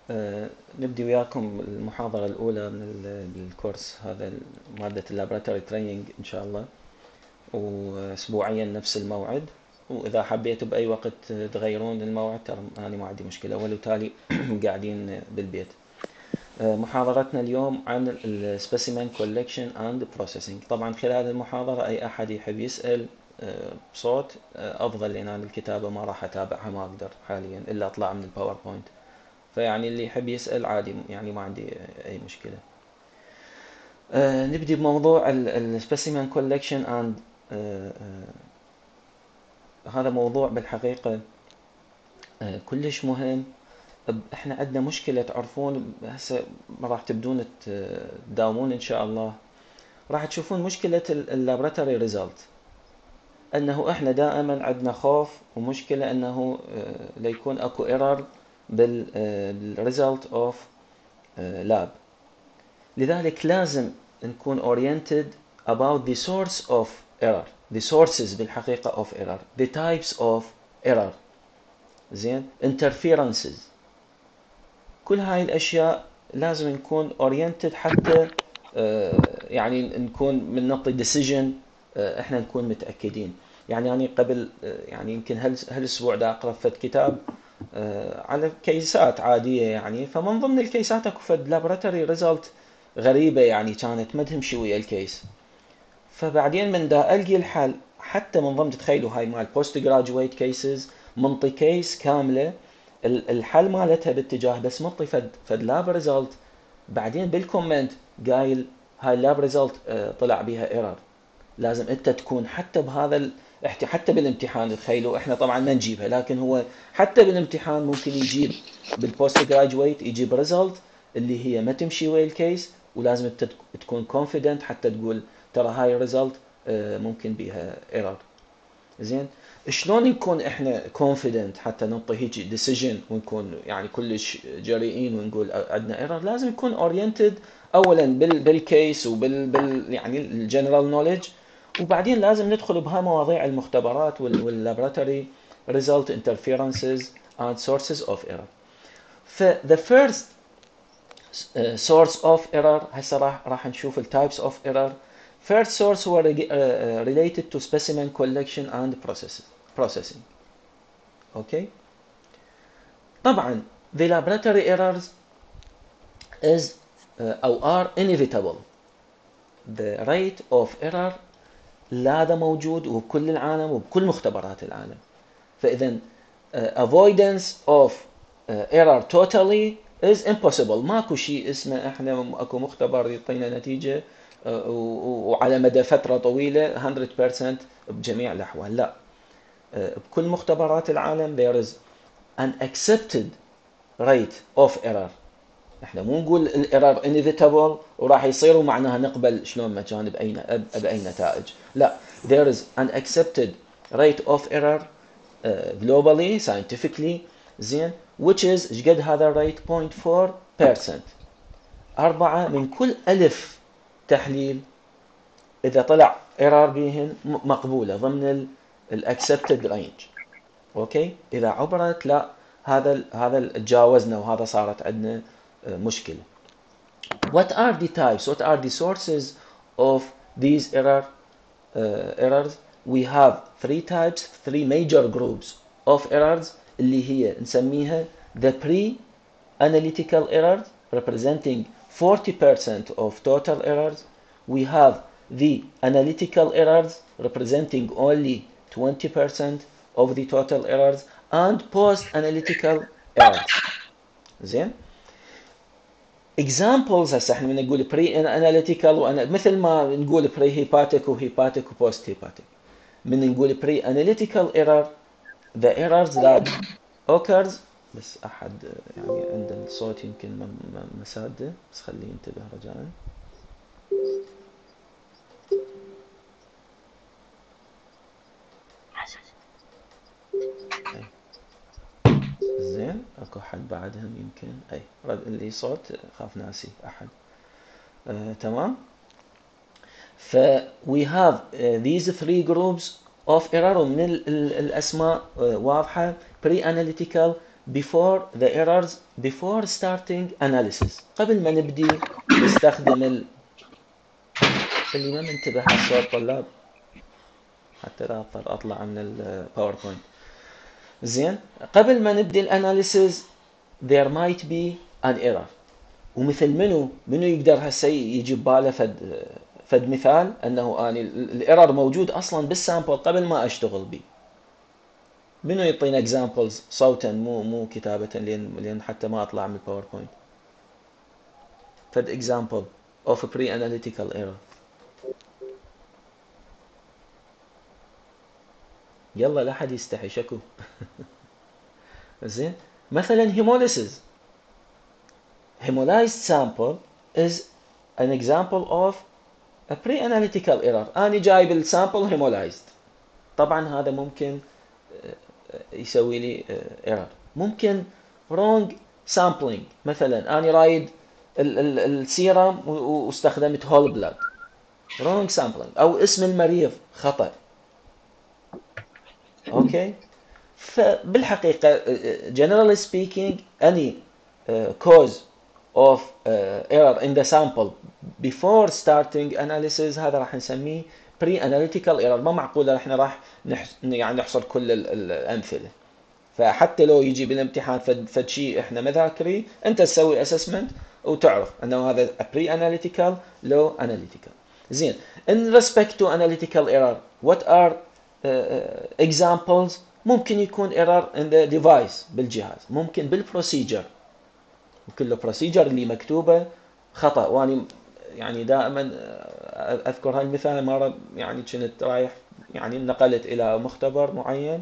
نبدي وياكم المحاضرة الأولى من الكورس هذا، مادة اللابراتوري تريننج إن شاء الله، وأسبوعيا نفس الموعد. وإذا حبيتوا بأي وقت تغيرون الموعد ترى أنا ما عندي مشكلة، ولو تالي قاعدين بالبيت. محاضرتنا اليوم عن ال Specimen Collection and Processing. طبعا خلال المحاضرة أي أحد يحب يسأل بصوت أفضل، لأن أنا الكتابة ما راح أتابعها، ما أقدر حاليا إلا أطلع من الباوربوينت. فيعني اللي يحب يسأل عادي، يعني ما عندي أي مشكلة. نبدي بموضوع ال Specimen Collection and هذا موضوع بالحقيقة كلش مهم. احنا عندنا مشكلة، تعرفون هسه راح تبدون تداومون ان شاء الله، راح تشوفون مشكلة اللابراتوري ريزلت، انه احنا دائما عندنا خوف ومشكلة انه ليكون اكو ايرور بالريزلت اوف لاب. لذلك لازم نكون oriented about the source of error, the sources بالحقيقة of error, the types of error، زين، interferences. كل هاي الأشياء لازم نكون oriented حتى يعني نكون من نعطي decision احنا نكون متأكدين. يعني أنا قبل يعني يمكن هالأسبوع دا أقرأ فد كتاب على كيسات عادية، يعني فمن ضمن الكيسات اكو فد لابراتوري ريزلت غريبة، يعني كانت ما تمشي ويا الكيس. فبعدين من دا ألقي الحل، حتى من ضمن، تخيلوا هاي مال بوست جراجويت كيسز، منطي كيس كاملة الحل مالتها باتجاه، بس منطي فد لاب ريزلت، بعدين بالكومنت قايل هاي اللاب ريزلت طلع بيها ايرور. لازم انت تكون حتى بهذا حتى بالامتحان، تخيلوا احنا طبعا ما نجيبها، لكن هو حتى بالامتحان ممكن يجيب بالبوست جراجويت يجيب ريزلت اللي هي ما تمشي ويا الكيس، ولازم انت تكون كونفيدنت حتى تقول ترى هاي ريزلت ممكن بيها ايرور. زين، شلون نكون احنا كونفيدنت حتى نعطي هيك ديسيجن ونكون يعني كلش جريئين ونقول عندنا ايرور؟ لازم يكون اورينتد اولا بالكيس يعني الجنرال نوليدج، وبعدين لازم ندخل بها مواضيع المختبرات واللابراتوري result interferences and sources of error. ف the first source of error، هسه راح نشوف ال types of error. First source هو related to specimen collection and processing. Okay. طبعا the laboratory errors is أو are inevitable. The rate of error هذا موجود وبكل العالم وبكل مختبرات العالم. فإذا avoidance of error totally is impossible. ماكو شيء اسمه احنا اكو مختبر يعطينا نتيجة وعلى مدى فترة طويلة 100% بجميع الأحوال، لا. بكل مختبرات العالم there is an accepted rate of error. احنا مو نقول الايرور inevitable وراح يصير ومعناها نقبل شلون ما كان بأي نتائج، لا. there is an accepted rate of error globally scientifically، زين، which is ايش قد هذا الريت؟ 0.4%. 4 من كل 1000 تحليل إذا طلع ايرور بيهن مقبولة ضمن accepted range. اوكي، إذا عبرت لا، هذا تجاوزنا وهذا صارت عندنا مشكلة. What are the types? What are the sources of these errors? We have three types, three major groups of errors اللي هي نسميها the pre-analytical errors representing 40% of total errors. We have the analytical errors representing only 20% of the total errors, and post-analytical errors. زين. examples هسه احنا من نقول pre analytical مثل ما نقول pre hepatic وhepatic وpost hepatic. من نقول pre analytical error the errors that occurs، بس احد يعني عند الصوت يمكن مساده، بس خليه ينتبه رجاء. أي. زين، اكو حد بعدهم يمكن، اي اللي صوت خاف ناسي احد. تمام. ف we have these three groups of error، ومن الأسماء واضحة pre-analytical before the errors before starting analysis. قبل ما نبدي نستخدم اللي ما منتبه على الصوت طلاب حتى لا اضطر اطلع من الباوربوينت. زين، قبل ما نبدي الاناليسيز there might be an error. ومثل منو يقدر هسه يجي بباله فد مثال انه اني الايرور موجود اصلا بالسامبل قبل ما اشتغل بيه. منو يعطينا اكزامبلز صوتا مو كتابة لين حتى ما اطلع من الباوربوينت. فد example of a pre-analytical error. يلا لا حد يستحي شكو. زين، مثلا hemolysis. Hemolyzed sample is an example of a pre-analytical error. أنا جايب السامبل hemolyzed. طبعا هذا ممكن يسوي لي error. ممكن wrong sampling. مثلا أنا رايد السيرم واستخدمت whole blood. wrong sampling. أو اسم المريض خطأ. اوكي. فبالحقيقة generally speaking any cause of error in the sample before starting analysis هذا راح نسميه pre-analytical error. ما معقولة احنا راح يعني نحصر كل الأمثلة. فحتى لو يجي بالامتحان فد شيء احنا ما ذاكريه انت تسوي assessment وتعرف انه هذا pre-analytical low analytical. زين، in respect to analytical error what are examples؟ ممكن يكون error in the device بالجهاز، ممكن بالبروسيجر، ممكن البروسيجر اللي مكتوبة خطأ. واني يعني دائما اذكر هالمثال مرة يعني كنت رايح يعني نقلت الى مختبر معين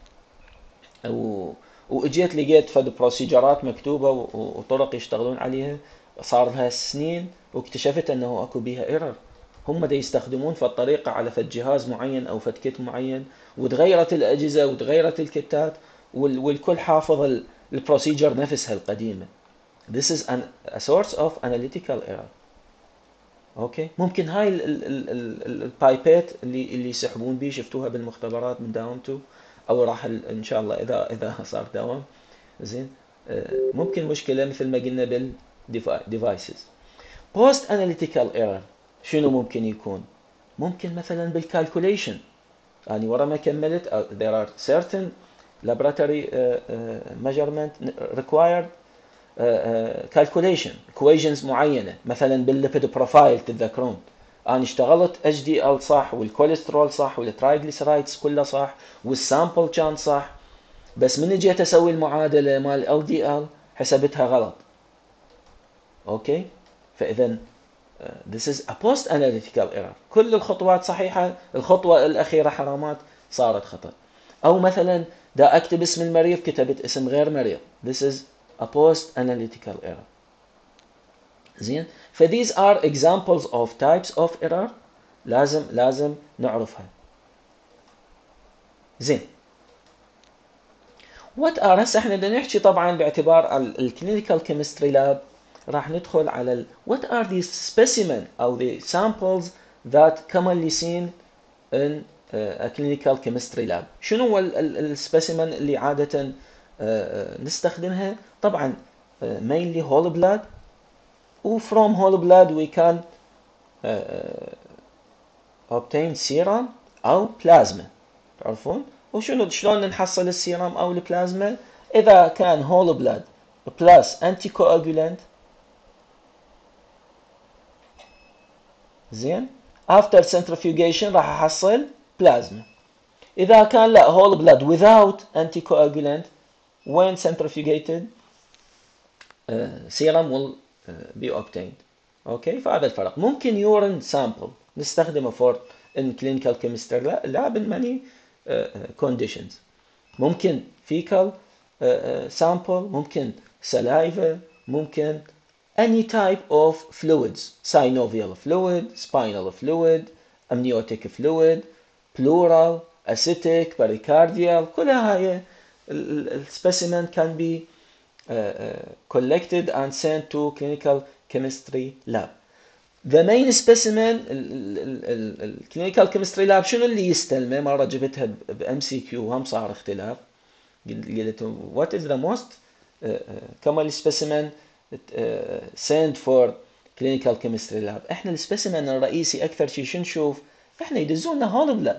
واجيت لقيت فد بروسيجرات مكتوبة وطرق يشتغلون عليها صار لها سنين واكتشفت انه اكو بيها ايرور. هم دا يستخدمون فد طريقة على فد جهاز معين او فد كت معين وتغيرت الاجهزة وتغيرت الكتات والكل حافظ البروسيجر نفسها القديمة. This is a source of analytical error. اوكي. ممكن هاي البايبات اللي يسحبون بيه شفتوها بالمختبرات من داومتوا او راح ان شاء الله اذا صار دوام. زين، ممكن مشكله مثل ما قلنا بالديفايسز. بوست اناليتيكال ايرور شنو ممكن يكون؟ ممكن مثلا بالكالكوليشن. يعني ورا ما كملت there are certain laboratory measurement required calculation equations معينه. مثلا بالليبيد بروفايل تتذكرون انا اشتغلت اتش دي ال صح والكوليسترول صح والترايجليسرايدز كله صح والسامبل كان صح، بس من جيت اسوي المعادله مال ال دي ال حسبتها غلط. اوكي. فاذا this is a post analytical error. كل الخطوات صحيحه، الخطوه الاخيره حرامات صارت خطا. او مثلا دا اكتب اسم المريض كتبت اسم غير مريض. this is a post analytical error. زين، ف these are examples of types of error لازم نعرفها. زين، what are هسه احنا بدنا نحكي طبعا باعتبار الكلينيكال كيمستري لاب راح ندخل على what are the specimen او the samples that commonly seen in a clinical chemistry lab. شنو هو السبيسيمن اللي عادة نستخدمها؟ طبعا mainly whole blood و from whole blood we can obtain serum او plasma. تعرفون وشنو شلون نحصل السيرم او البلازما؟ اذا كان whole blood plus anticoagulant. زين، after centrifugation راح احصل بلازما. اذا كان لا whole blood without anticoagulant when centrifugated serum will be obtained. اوكي. فهذا الفرق. ممكن urine sample نستخدمه for in clinical chemistry lab in many conditions. ممكن fecal sample، ممكن saliva، ممكن any type of fluids synovial fluid spinal fluid amniotic fluid pleural acidic pericardial كلها هاي السبيسيمن can be collected and sent to clinical chemistry lab. The main specimen الكلينيكال كيمستري لاب شنو اللي يستلمه؟ مرة جبتها بام سي كيو هم صار اختلاف. قلت what is the most كما السبيسيمن sent for clinical chemistry lab. احنا السبيسيمن الرئيسي اكثر شيء شو نشوف؟ احنا يدزون لنا هول بلاد،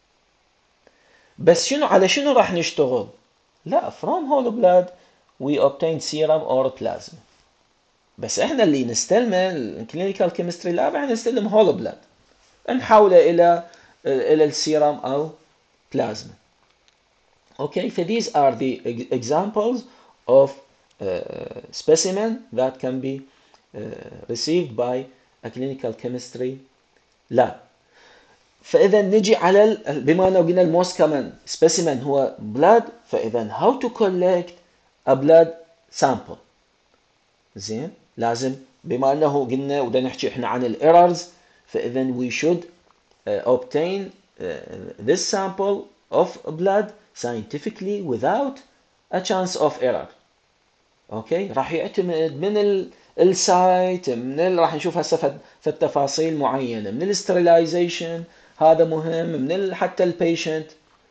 بس شنو على شنو راح نشتغل؟ لا from whole blood we obtain serum or plasma. بس احنا اللي نستلمه الكلينيكال كيمستري لاب احنا نستلم whole blood نحوله الى السيرم او بلازما. Okay, so these are the examples of specimen that can be received by a clinical chemistry lab. فإذا نجي على بما أنه قلنا الموست كمان specimen هو blood، فإذا how to collect a blood sample. زين، لازم بما أنه قلنا ودا نحكي إحنا عن الايرورز، فإذا we should obtain this sample of blood scientifically without a chance of error. اوكي، راح يعتمد من السايت، راح نشوف هسه في التفاصيل معينه من الاسترلايزيشن، هذا مهم، من حتى البيشنت.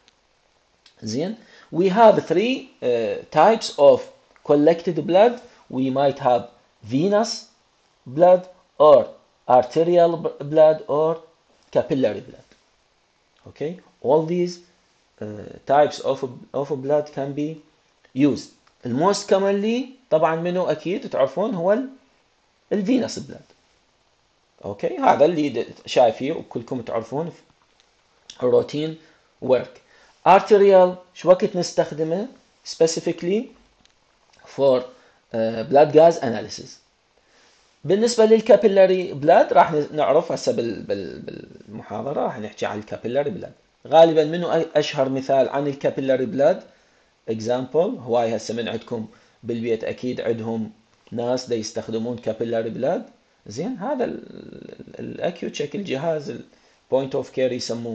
زين، we have three types of collected blood. We might have venous blood or arterial blood or capillary blood. Okay, all these types of blood can be used. الموست commonly طبعا منه اكيد تعرفون هو الفينس بلاد. اوكي، هذا اللي شايفيه وكلكم تعرفون الروتين ورك. arterial شو وقت نستخدمه specifically for blood gas analysis. بالنسبه للكابيلاري بلاد راح نعرف هسه بالمحاضره راح نحكي عن الكابيلاري بلاد. غالبا منه اشهر مثال عن الكابيلاري بلاد example، هواي هسه من عندكم بالبيت اكيد عندهم ناس دا يستخدمون كابيلاري بلاد. زين، هذا الاكيو تشيك الجهاز البوينت اوف كير يسموه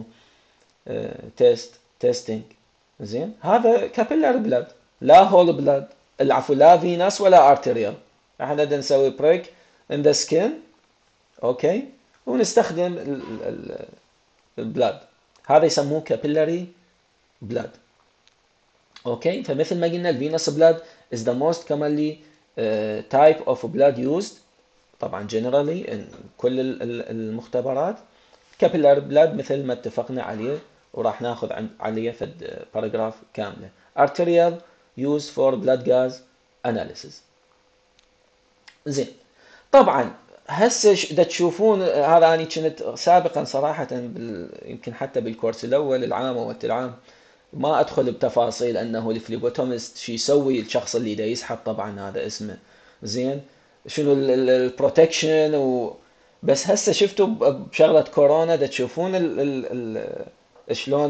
تيستينج. زين، هذا كابيلاري بلاد، لا هول بلاد، العفو لا فينس ولا ارتريال. احنا دا نسوي بريك ان ذا سكين، اوكي، ونستخدم البلاد، هذا يسموه كابيلاري بلاد. اوكي، فمثل ما قلنا الفينس بلاد is the most commonly type of blood used طبعا generally in كل المختبرات. capillary blood مثل ما اتفقنا عليه وراح ناخذ عليه في باراجراف كامله. arterial used for blood gas analysis. زين، طبعا هسه دا تشوفون هذا اني كنت سابقا صراحه يمكن حتى بالكورس الاول العام او العام ما ادخل بتفاصيل انه الفليبوتومست شو يسوي الشخص اللي دا يسحب، طبعا هذا اسمه. زين، شنو البروتكشن بس هسه شفتوا بشغله كورونا دا تشوفون شلون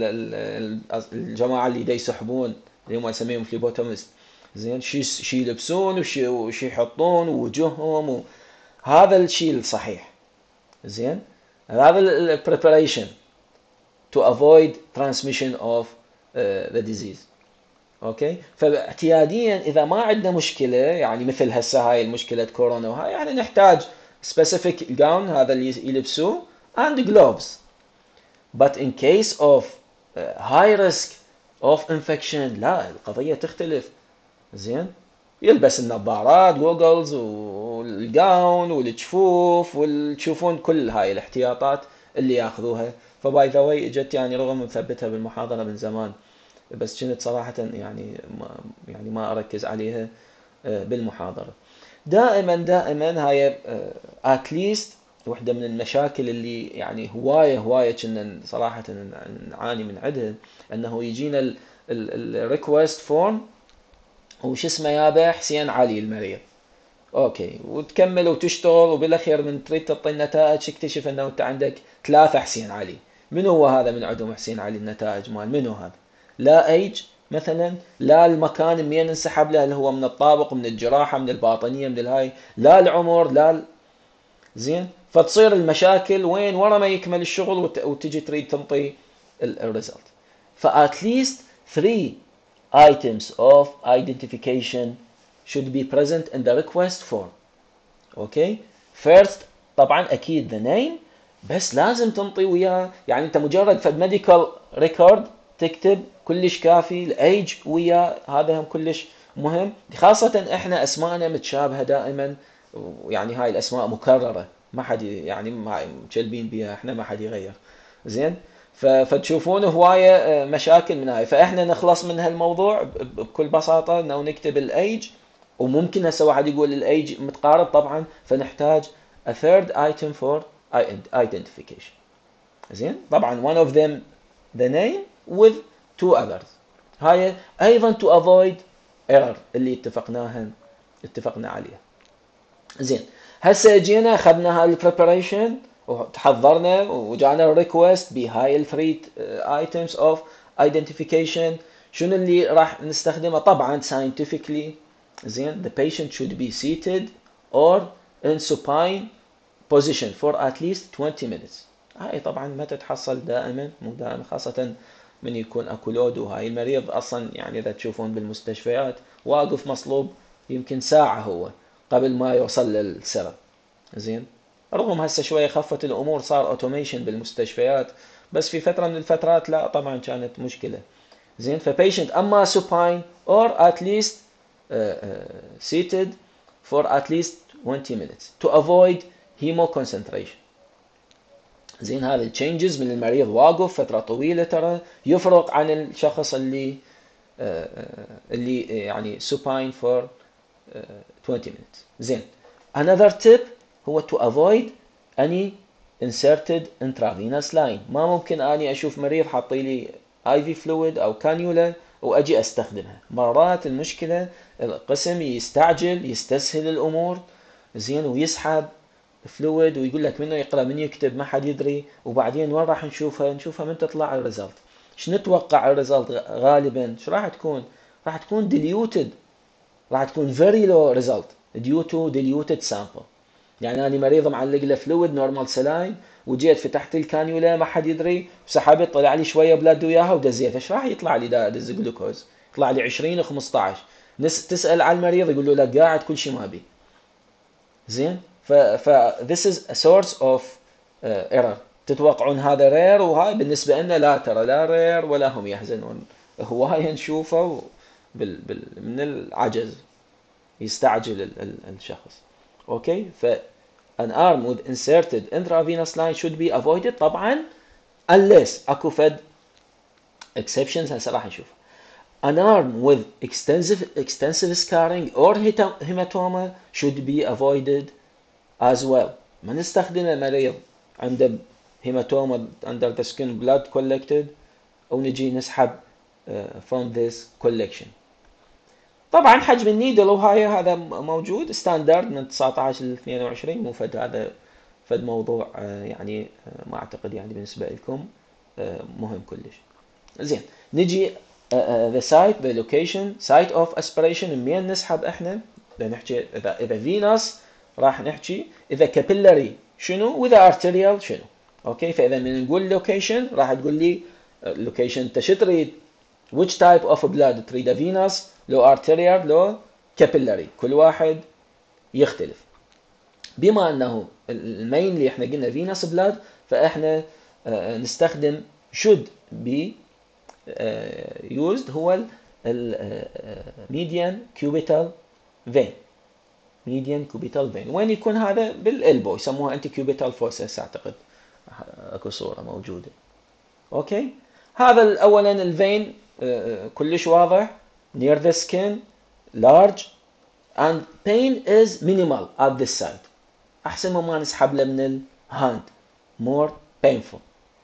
الجماعه اللي دا يسحبون اللي هم يسميهم فليبوتومست. زين، شي يلبسون وشي يحطون وجوههم هذا الشيء الصحيح. زين، هذا البريباريشن to avoid transmission of the disease. اوكي، فاعتياديا اذا ما عندنا مشكله يعني مثل هسه هاي المشكله كورونا وهاي، يعني نحتاج specific gown هذا اللي يلبسوه and gloves. but in case of high risk of infection لا، القضيه تختلف. زين، يلبس النظارات جوجلز والجاون والجفوف وتشوفون كل هاي الاحتياطات اللي ياخذوها. فباي ذا واي اجت يعني رغم مثبتها بالمحاضره من زمان، بس كنت صراحه يعني ما اركز عليها بالمحاضره. دائما هاي اتليست وحده من المشاكل اللي يعني هوايه كنا صراحه نعاني من عندها، انه يجينا الريكوست فورم وش اسمه يابا حسين علي المريض، اوكي، وتكمل وتشتغل وبالاخير من تريد تعطي النتائج تكتشف انه انت عندك 3 حسين علي. من هو هذا من عندهم حسين علي النتائج مال منو هذا؟ لا ايج مثلا، لا المكان منين انسحب له اللي هو من الطابق، من الجراحه، من الباطنيه، من الهاي، لا العمر، لا زين، فتصير المشاكل وين ورا ما يكمل الشغل وتجي تريد تنطي الريزلت. فاتليست 3 items of identification should be present in the request form. okay, first طبعا اكيد the name، بس لازم تنطي وياه يعني انت مجرد فد medical record تكتب كلش كافي، الايج وياه هذا هم كلش مهم خاصة احنا اسماءنا متشابهة دائما، يعني هاي الاسماء مكررة، ما حد يعني مشلبين بها احنا، ما حد يغير. زين، فتشوفون هواية مشاكل من هاي، فاحنا نخلص من هالموضوع بكل بساطة انه نكتب الايج، وممكن هسه واحد يقول الايج متقارب طبعا، فنحتاج a third item for identification. زين، طبعا one of them the name with two others. هاي ايضا to avoid error اللي اتفقنا عليها. زين، هسه جينا اخذنا هاي البريباريشن وتحضرنا وجانا الريكوست بهاي الثري ايتمز اوف identification. شنو اللي راح نستخدمه؟ طبعا scientifically. زين، the patient should be seated or in supine position for at least 20 minutes. هاي طبعا ما تتحصل دائما، مو دائما، خاصة من يكون اكو لود، وهاي المريض اصلا يعني اذا تشوفون بالمستشفيات واقف مصلوب يمكن ساعة هو قبل ما يوصل للسرب. زين، رغم هسه شوية خفت الامور، صار اوتوميشن بالمستشفيات، بس في فترة من الفترات لا طبعا كانت مشكلة. زين، فبيشنت اما supine or at least seated for at least 20 minutes to avoid hemoconcentration. زين، هذا التشينجز من المريض واقف فترة طويلة ترى يفرق عن الشخص اللي يعني supine for 20 minutes. زين، another tip هو to avoid any inserted intravenous line. ما ممكن اني اشوف مريض حاطي لي IV fluid او كانيولا واجي استخدمها. مرات المشكلة القسم يستعجل يستسهل الامور، زين، ويسحب فلويد ويقول لك منه يقرا من يكتب، ما حد يدري، وبعدين وين راح نشوفها من تطلع الريزلت. ايش نتوقع الريزلت غالبا؟ ايش راح تكون؟ راح تكون diluted، راح تكون very low result due to diluted sample. يعني انا مريض معلق له فلويد نورمال سلاين، وجيت فتحت الكانيولا ما حد يدري، وسحبت طلع لي شويه بلاد وياها ودزيت، ايش راح يطلع لي؟ دا دز جلوكوز يطلع لي 20 و15. تسال على المريض يقول له لا قاعد كل شيء ما بي. زين، ف this is a source of error. تتوقعون هذا رير، وهاي بالنسبه لنا لا، ترى لا رير ولا هم يحزنون، هوايه نشوفه من العجز يستعجل الشخص. اوكي، ف an arm with inserted intravenous line should be avoided طبعا unless اكو فد exceptions هسه راح نشوف. An arm with extensive scarring or hematoma should be avoided as well. ما نستخدم مريض عنده hematoma under the skin blood collected ونجي نسحب from this collection. طبعا حجم النيدل وهاي هذا موجود ستاندرد من 19 ل 22، مو فد هذا فد موضوع يعني ما اعتقد يعني بالنسبه لكم مهم كلش. زين، نجي the site the location site of aspiration منين نسحب احنا؟ نحكي اذا فينوس راح نحكي، اذا كابيلاري شنو، واذا ارتريال شنو. اوكي، فاذا من نقول لوكيشن راح تقول لي لوكيشن انت شو تريد؟ which type of blood تريده؟ فينوس لو ارتريال لو كابيلاري، كل واحد يختلف. بما انه المين اللي احنا قلنا فينوس بلاد، فاحنا نستخدم should be used هو median cubital vein. median cubital vein وين يكون هذا؟ بالالبو، يسموها انتي cubital fossa اعتقد اكو صورة موجودة. اوكي، هذا اولا الفين كلش واضح near the skin large and pain is minimal at this side. احسن ما نسحب له من الهاند more painful.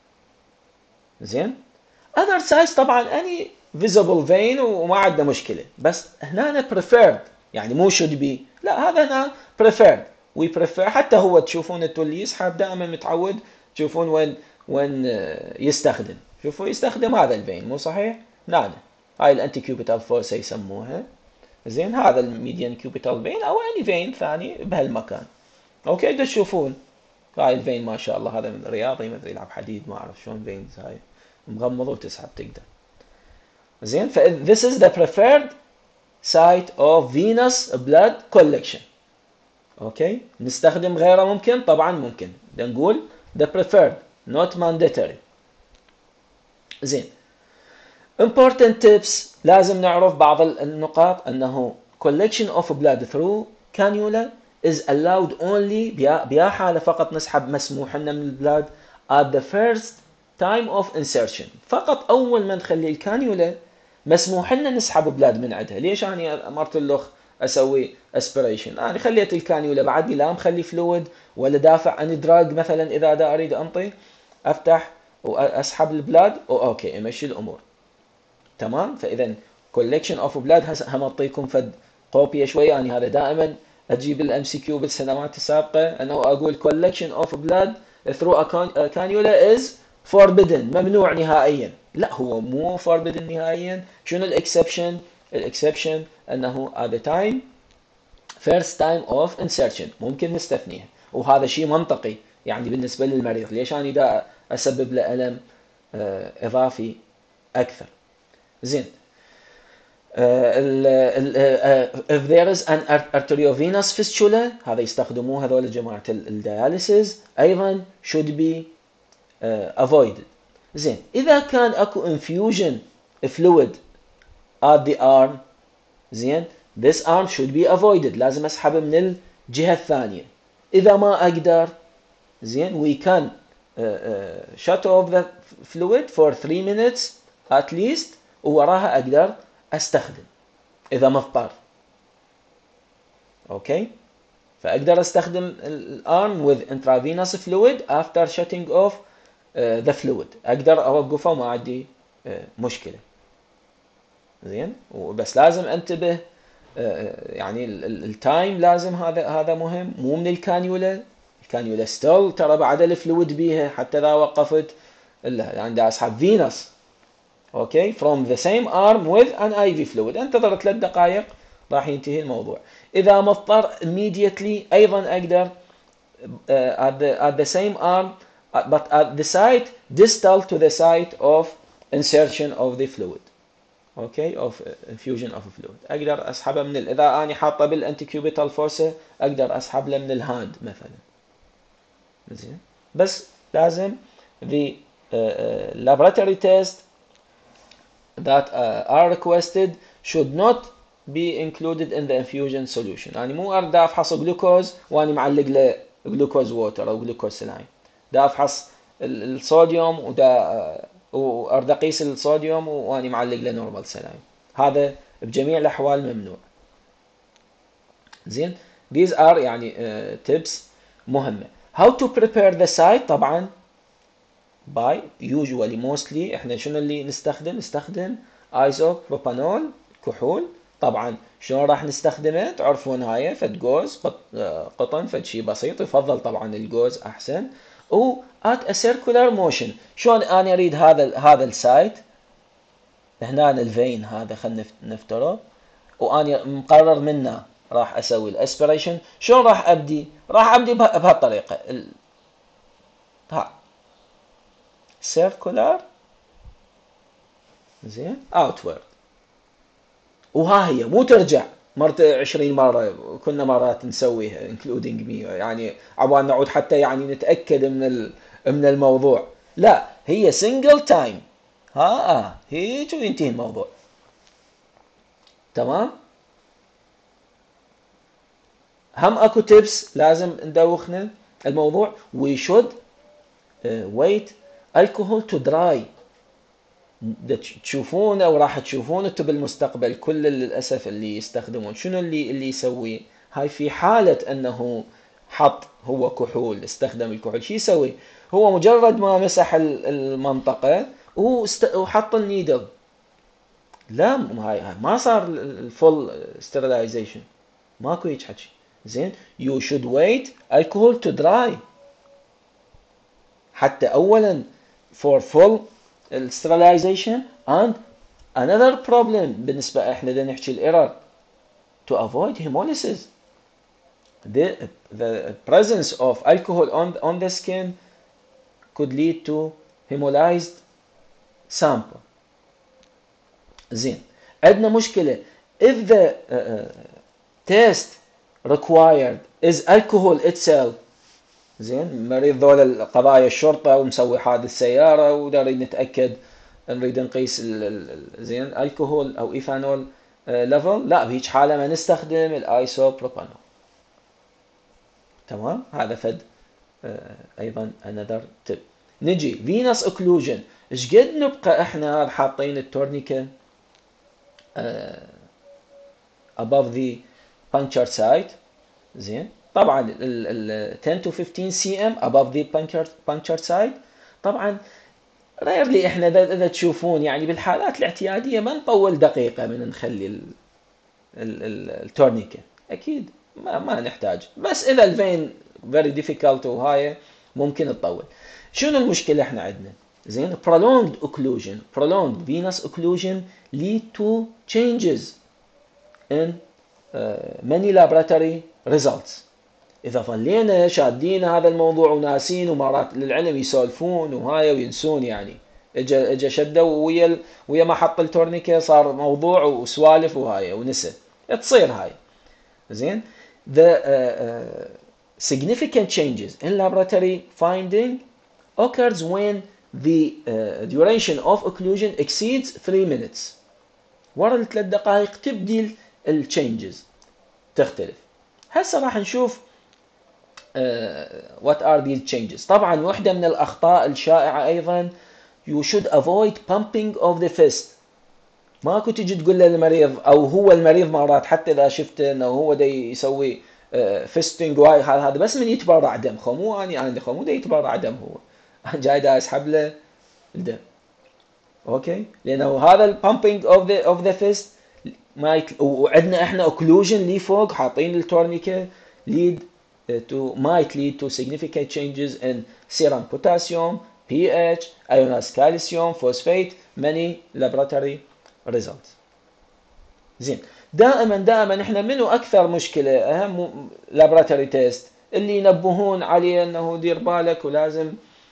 زين، other sides طبعا any visible vein وما عندنا مشكلة، بس هنا أنا preferred يعني مو should be، لا هذا هنا preferred. we prefer، حتى هو تشوفون اللي يسحب دائما متعود تشوفون وين يستخدم، شوفوا يستخدم هذا الفين، مو صحيح؟ نعم، هاي الانتي كيوبيتال فورس يسموها. زين، هذا الميديان كيوبيتال فين او اني فين ثاني بهالمكان. اوكي، دا تشوفون هاي الفين ما شاء الله، هذا من رياضي مثل يلعب حديد ما اعرف شلون فينز هاي مغمض وتسحب تقدر. زين، ف this is the preferred site of venous blood collection. اوكي، نستخدم غيره ممكن؟ طبعا ممكن، نقول the preferred not mandatory. زين، important tips لازم نعرف بعض النقاط أنه collection of blood through cannula is allowed only بيا حالة فقط نسحب مسموح لنا من البلاد at the first time of insertion. فقط أول ما نخلي الكانيولا مسموح لنا نسحب بلاد من عندها. ليش أنا مرت اللخ أسوي aspiration؟ أنا خليت الكانيولا بعدني لا مخلي فلويد ولا دافع عن دراج مثلا إذا دا أريد أنطي أفتح وأسحب البلاد وأوكي أمشي الأمور تمام. فإذا collection of blood هم أعطيكم فد قوبية شوية يعني هذا دائما أجيب الام سي كيو بالسنوات السابقة أنه أقول collection of blood through a cannula is forbidden ممنوع نهائيا. لا هو مو forbidden نهائيا. شنو الإكسبشن؟ الإكسبشن أنه at the time first time of insertion ممكن نستثنيها وهذا شيء منطقي يعني بالنسبة للمريض. ليش أنا دا أسبب له ألم إضافي أكثر. زين if there is an arteriovenous fistula هذا يستخدموه هذول جماعة الدياليسيس أيضا should be avoided. زين إذا كان أكو infusion fluid at the arm زين this arm should be avoided لازم أسحبه من الجهة الثانية. إذا ما أقدر زين we can shut off the fluid for 3 minutes at least ووراها أقدر أستخدم إذا مضطر. أوكي فأقدر أستخدم الارم with intravenous fluid after shutting off the fluid. أقدر أوقفه ما عندي مشكلة. زين وبس لازم أنتبه يعني التايم لازم هذا مهم مو من الكانيولا. الكانيولا ستيل ترى بعد الفلويد بيها حتى إذا وقفت عندها أسحب فينس اوكي from the same arm with an IV fluid انتظر 3 دقائق راح ينتهي الموضوع. اذا مضطر immediately ايضا اقدر at the same arm but at the site distal to the site of insertion of the fluid اوكي of infusion of fluid اقدر اسحبه من اذا اني حاطه بالانتيكيوبيتال فورسا اقدر اسحب له من الهاند مثلا. زين بس لازم the laboratory test that are requested should not be included in the infusion solution. يعني مو أرد أفحص جلوكوز وأنا معلق له جلوكوز ووتر أو جلوكوز سلايم. دا أفحص الصوديوم وأرد أقيس الصوديوم وأنا معلق له نورمال سلايم. هذا بجميع الأحوال ممنوع. زين these are يعني tips مهمة. how to prepare the site طبعا by usually mostly احنا شنو اللي نستخدم ايزوبروبانول كحول. طبعا شلون راح نستخدمه تعرفون هاي فد جوز قطن فد شيء بسيط يفضل طبعا الجوز احسن و at a circular motion. شلون انا اريد هذا السايت هنا الفين هذا خلينا نفترض واني مقرر منه راح اسوي الاسبريشن. شلون راح ابدي بهالطريقه ها circular زين outward وها هي مو ترجع مرت 20 مرة كنا مرات نسويها including me يعني عبال نعود حتى يعني نتأكد من الموضوع. لا هي single time هيك وينتهي الموضوع تمام. هم اكو tips لازم ندوخنا الموضوع we should wait alcohol to dry. تشوفون او راح تشوفون انتم بالمستقبل كل للاسف اللي يستخدمون شنو اللي يسوي هاي في حالة انه حط هو كحول استخدم الكحول شو يسوي؟ هو مجرد ما مسح المنطقة وحط النيدل لا هاي ما صار الفول sterilization ماكو هيك حكي. زين you should wait alcohol to dry حتى اولا for full sterilization and another problem بالنسبة احنا بدنا نحكي الايرور to avoid hemolysis. The presence of alcohol on the skin could lead to hemolyzed sample. زين عندنا مشكلة if the test required is alcohol itself. زين مريض ذول القضايا الشرطة ومسوي حادث سيارة وداري نتأكد نريد نقيس زين الكحول او ايثانول ليفل، لا بهيج حاله ما نستخدم الايسوبروبانول. تمام، هذا فد ايضا another tip. نجي فينس اوكلوجن، ايش قد نبقى احنا حاطين التورنيكا above the puncture site. زين، طبعا ال 10 to 15 cm above the puncture site. طبعا rarely احنا اذا تشوفون يعني بالحالات الاعتياديه ما نطول دقيقه من نخلي التورنيكا، اكيد ما نحتاج، بس اذا الفين very difficult وهاي ممكن تطول. شنو المشكله احنا عندنا؟ زين، prolonged occlusion prolonged venous occlusion lead to changes in many laboratory results. اذا ظلينا شادين هذا الموضوع وناسين، ومرات للعلم يسولفون وهاي وينسون، يعني اجا شدوا ويا ما حط التورنيكا صار موضوع وسوالف وهاي ونسى، تصير هاي. زين، the significant changes in laboratory finding occurs when the duration of occlusion exceeds 3 minutes. ورا ال3 دقائق تبدي التشينجز تختلف. هسه راح نشوف what are these changes. طبعا واحدة من الأخطاء الشائعة أيضا you should avoid pumping of the fist. ماكو تجي تقول للمريض أو هو المريض مرات حتى إذا شفت إنه هو دا يسوي فيستنج وهاي، هذا بس من يتبرع دم، خمو أنا عندي خمو دا يتبرع دم، هو جاي دا أسحب له الدم. أوكي، لأنه هذا البامبينج of the fist ما وعندنا إحنا اوكلوجن لي فوق حاطين التورنيكا might lead to significant changes in serum potassium, pH, ionized calcium, phosphate, many laboratory results. زين، دائما احنا منو اكثر مشكله اهم laboratory test اللي ينبهون عليه انه دير بالك ولازم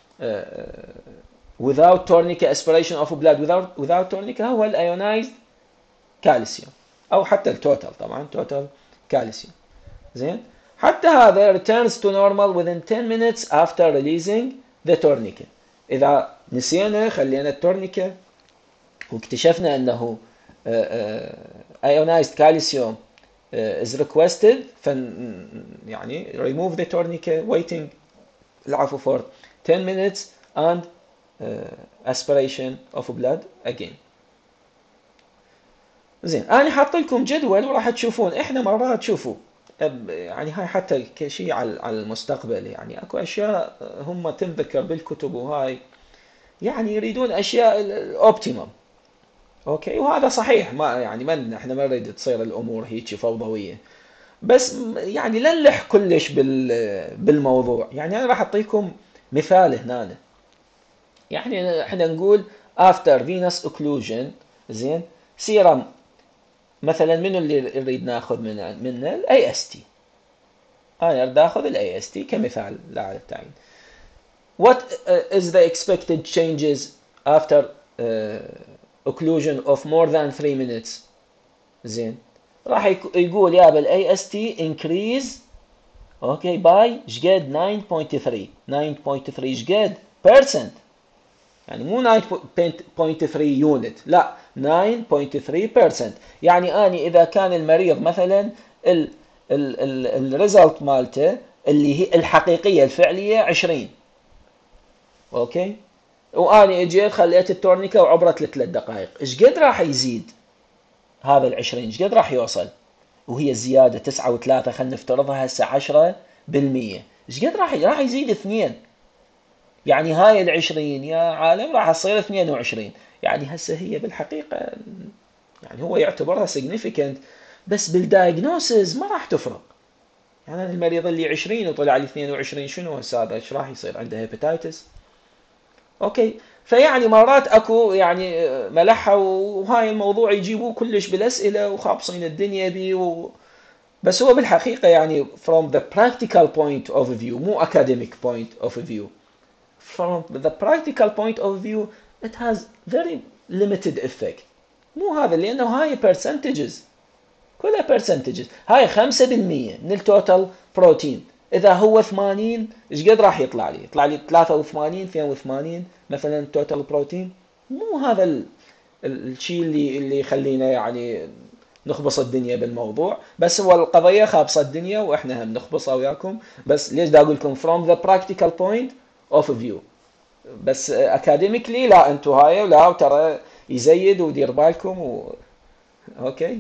without tourniquet aspiration of blood without tourniquet هو الايونايزد كالسيوم، او حتى التوتال، طبعا توتال كالسيوم. زين، حتى هذا returns to normal within 10 minutes after releasing the tourniquet. إذا نسينا خلينا التورنيكا واكتشفنا أنه ionized calcium is requested، يعني remove the tourniquet waiting العفو for 10 minutes and aspiration of blood again. زين، أنا حاط لكم جدول وراح تشوفون، إحنا مرات تشوفوا يعني هاي حتى كشيء على المستقبل، يعني اكو اشياء هم تنذكر بالكتب وهاي، يعني يريدون اشياء الاوبتيمم. اوكي، وهذا صحيح، ما يعني ما احنا ما نريد تصير الامور هيك فوضويه، بس يعني لا نلح كلش بالموضوع. يعني انا راح اعطيكم مثال هنا. يعني احنا نقول after venous occlusion، زين، سيرم مثلا منو اللي نريد ناخذ منه الاي اس تي. انا اريد اخذ الاي اس تي كمثال لا على التعيين. What is the expected changes after occlusion of more than 3 minutes؟ زين، راح يقول يا بالاي اس تي increase اوكي باي شقد 9.3 شقد percent، يعني مو 9.3 يونت، لا 9.3%. يعني اني اذا كان المريض مثلا الريزلت مالته اللي هي الحقيقيه الفعليه 20، اوكي، واني اجيت خليت التورنيكا وعبرت ل3 دقائق، ايش قد راح يزيد هذا ال20؟ ايش قد راح يوصل؟ وهي الزياده 9 و3 خلينا نفترضها هسه 10%، ايش قد راح يزيد 2؟ يعني هاي ال20 يا عالم راح تصير 22. يعني هسه هي بالحقيقة يعني هو يعتبرها significant، بس بالدايجنوسز ما راح تفرق. يعني المريض اللي 20 وطلع لي 22، شنو هسه هذا؟ ايش راح يصير؟ عنده هيباتيتس؟ اوكي، فيعني مرات اكو يعني ملحة وهاي الموضوع يجيبوه كلش بالاسئلة وخابصين الدنيا بيه بس هو بالحقيقة يعني from the practical point of view، مو academic point of view. From the practical point of view it has very limited effect. مو هذا، لأنه هاي percentages، كلها percentages. هاي 5% من التوتال بروتين. إذا هو 80 إيش قد راح يطلع لي؟ يطلع لي 83 82 مثلا توتال بروتين. مو هذا الشيء اللي يخلينا يعني نخبص الدنيا بالموضوع، بس هو القضية خابصة الدنيا واحنا هم نخبصها وياكم. بس ليش دا اقول لكم from the practical point of view. بس academically لا انتوا هاي ولا ترى يزيد ودير بالكم اوكي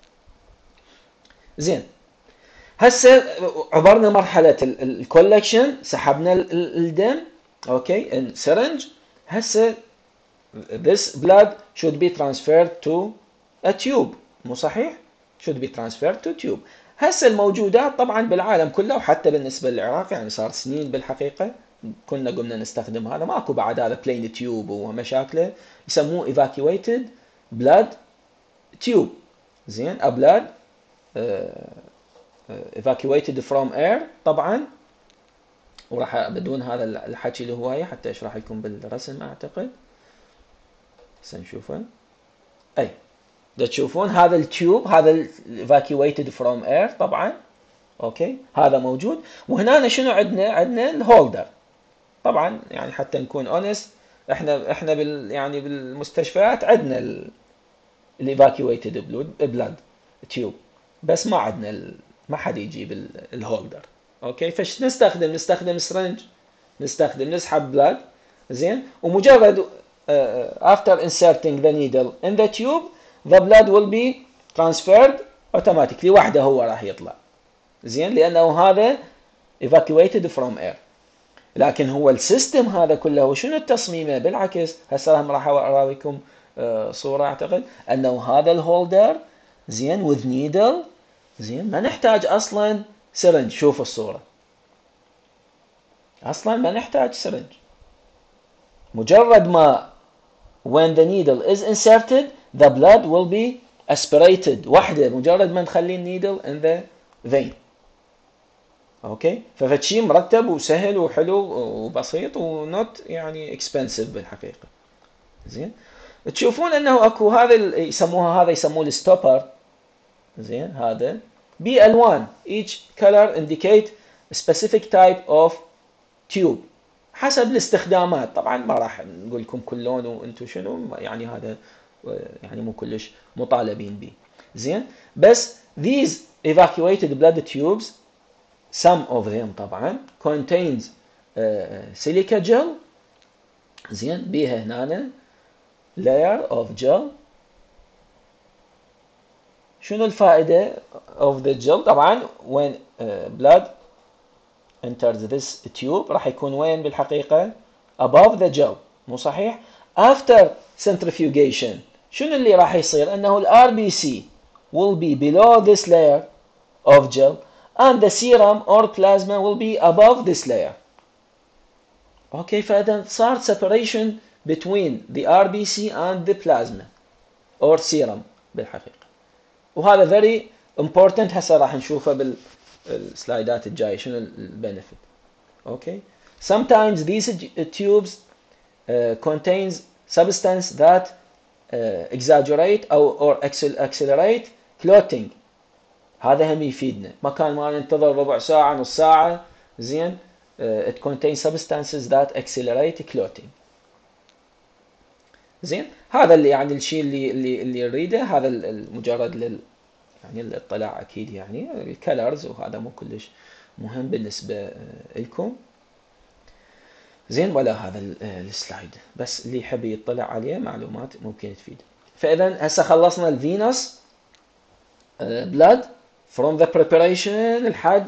زين. هسه عبرنا مرحلة الكولكشن، سحبنا الدم اوكي ان سرنج. هسه this blood should be transferred to a tube، مو صحيح؟ should be transferred to tube. هسه الموجودات طبعا بالعالم كله وحتى بالنسبة للعراق يعني صار سنين بالحقيقة كنا قمنا نستخدم هذا، ماكو بعد هذا plain tube ومشاكله، يسموه evacuated blood tube. زين a blood evacuated from air طبعا. وراح بدون هذا الحكي اللي هو هاي حتى اشرح لكم بالرسم اعتقد. هسه نشوفه. اي دا تشوفون هذا التيوب، هذا evacuated from air طبعا اوكي هذا موجود. وهنا شنو عندنا الهولدر طبعا، يعني حتى نكون اونست احنا يعني بالمستشفيات عندنا الايفاكيويتد بلاد تيوب، بس ما عندنا ما حد يجيب الهولدر اوكي. فش نستخدم سرنج، نسحب بلاد زين. ومجرد after inserting the needle in the tube the blood will be transferred automatically، وحده هو راح يطلع زين، لانه هذا evacuated from air. لكن هو السيستم هذا كله شنو تصميمه بالعكس. هسه راح اراويكم صوره اعتقد انه هذا الهولدر زين with needle زين، ما نحتاج اصلا سرنج. شوف الصوره اصلا ما نحتاج سرنج، مجرد ما when the needle is inserted the blood will be aspirated وحده، مجرد ما نخلي النيدل in the vein اوكي. فشيء مرتب وسهل وحلو وبسيط ونوت يعني expensive بالحقيقه زين. تشوفون انه اكو هذا هذا يسموه الستوبر زين، هذا بالوان each color indicate a specific type of tube حسب الاستخدامات. طبعا ما راح نقول لكم كل لون وانتم شنو يعني، هذا يعني مو كلش مطالبين به زين. بس these evacuated blood tubes some of them طبعا contains silica gel زين، بيها هنا layer of gel. شنو الفائدة of the gel؟ طبعا when blood enters this tube راح يكون وين بالحقيقة above the gel، مو صحيح؟ after centrifugation شنو اللي راح يصير؟ انه ال RBC will be below this layer of gel and the serum or plasma will be above this layer. اوكي فاذا صار separation between the RBC and the plasma or serum بالحقيقة، وهذا very important. هسه راح نشوفه بالسلايدات الجاية شنو البنفيت اوكي. sometimes these tubes contains substance that exaggerate or accelerate clotting. هذا هم يفيدنا، مكان ما ننتظر ربع ساعة نص ساعة زين. it contains substances that accelerate clotting زين. هذا اللي يعني الشيء اللي نريده، هذا المجرد يعني الاطلاع اكيد يعني الكالرز، وهذا مو كلش مهم بالنسبة لكم زين، ولا هذا السلايد، بس اللي يحب يطلع عليه معلومات ممكن تفيد. فاذا هسه خلصنا الفينوس blood from the preparation لحد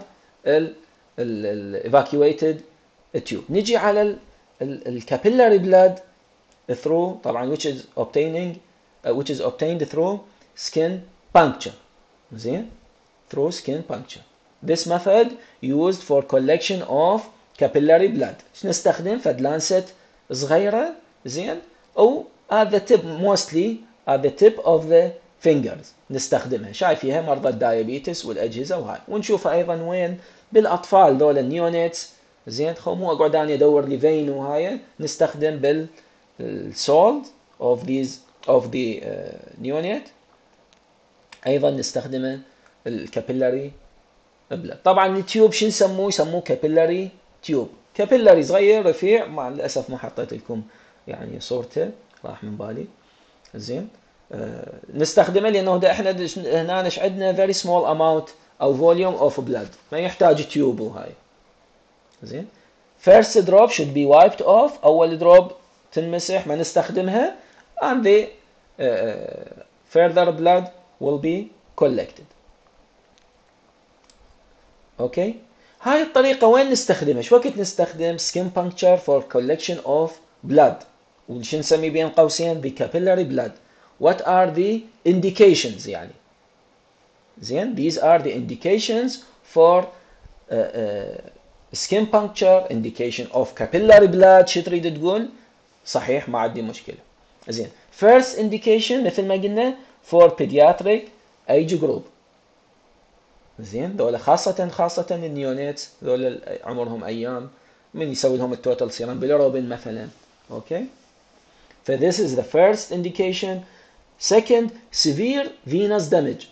evacuated tube. نجي على capillary blood through طبعا which is obtained through skin puncture زين، through skin puncture. This method used for collection of capillary blood. نستخدم فد لانست صغيرة زين، او at the tip mostly at the tip of the fingers نستخدمها. شايفيها مرضى الدايابيتس والأجهزة وهاي. ونشوفها أيضا وين بالأطفال ذول النيونيتس زين. مو أقعد أنا أدور لي فين وهاي، نستخدم بالسولد of the neonate. أيضا نستخدمه الكابيلاري بلد. طبعا التيوب شو يسموه كابيلاري تيوب، كابيلاري صغير رفيع. مع الأسف ما حطيت لكم يعني صورته راح من بالي. زين نستخدمه لانه ده احنا هنا عندنا very small amount او volume of blood، ما يحتاج تيوب وهاي. زين first drop should be wiped off، اول دروب تنمسح ما نستخدمها، and the further blood will be collected. اوكي هاي الطريقة وين نستخدمها؟ شو وقت نستخدم skin puncture for collection of blood، وش نسمي بين قوسين ب capillary blood. What are the indications يعني؟ زين these are the indications for skin puncture, indication of capillary blood. شو تريد تقول؟ صحيح ما عندي مشكلة. زين first indication مثل ما قلنا for pediatric age group. زين ذولا خاصة النيونيتس، ذولا عمرهم أيام، من يسوي لهم التوتال سيرم بيليروبين مثلا. اوكي ف this is the first indication. second severe venous damage.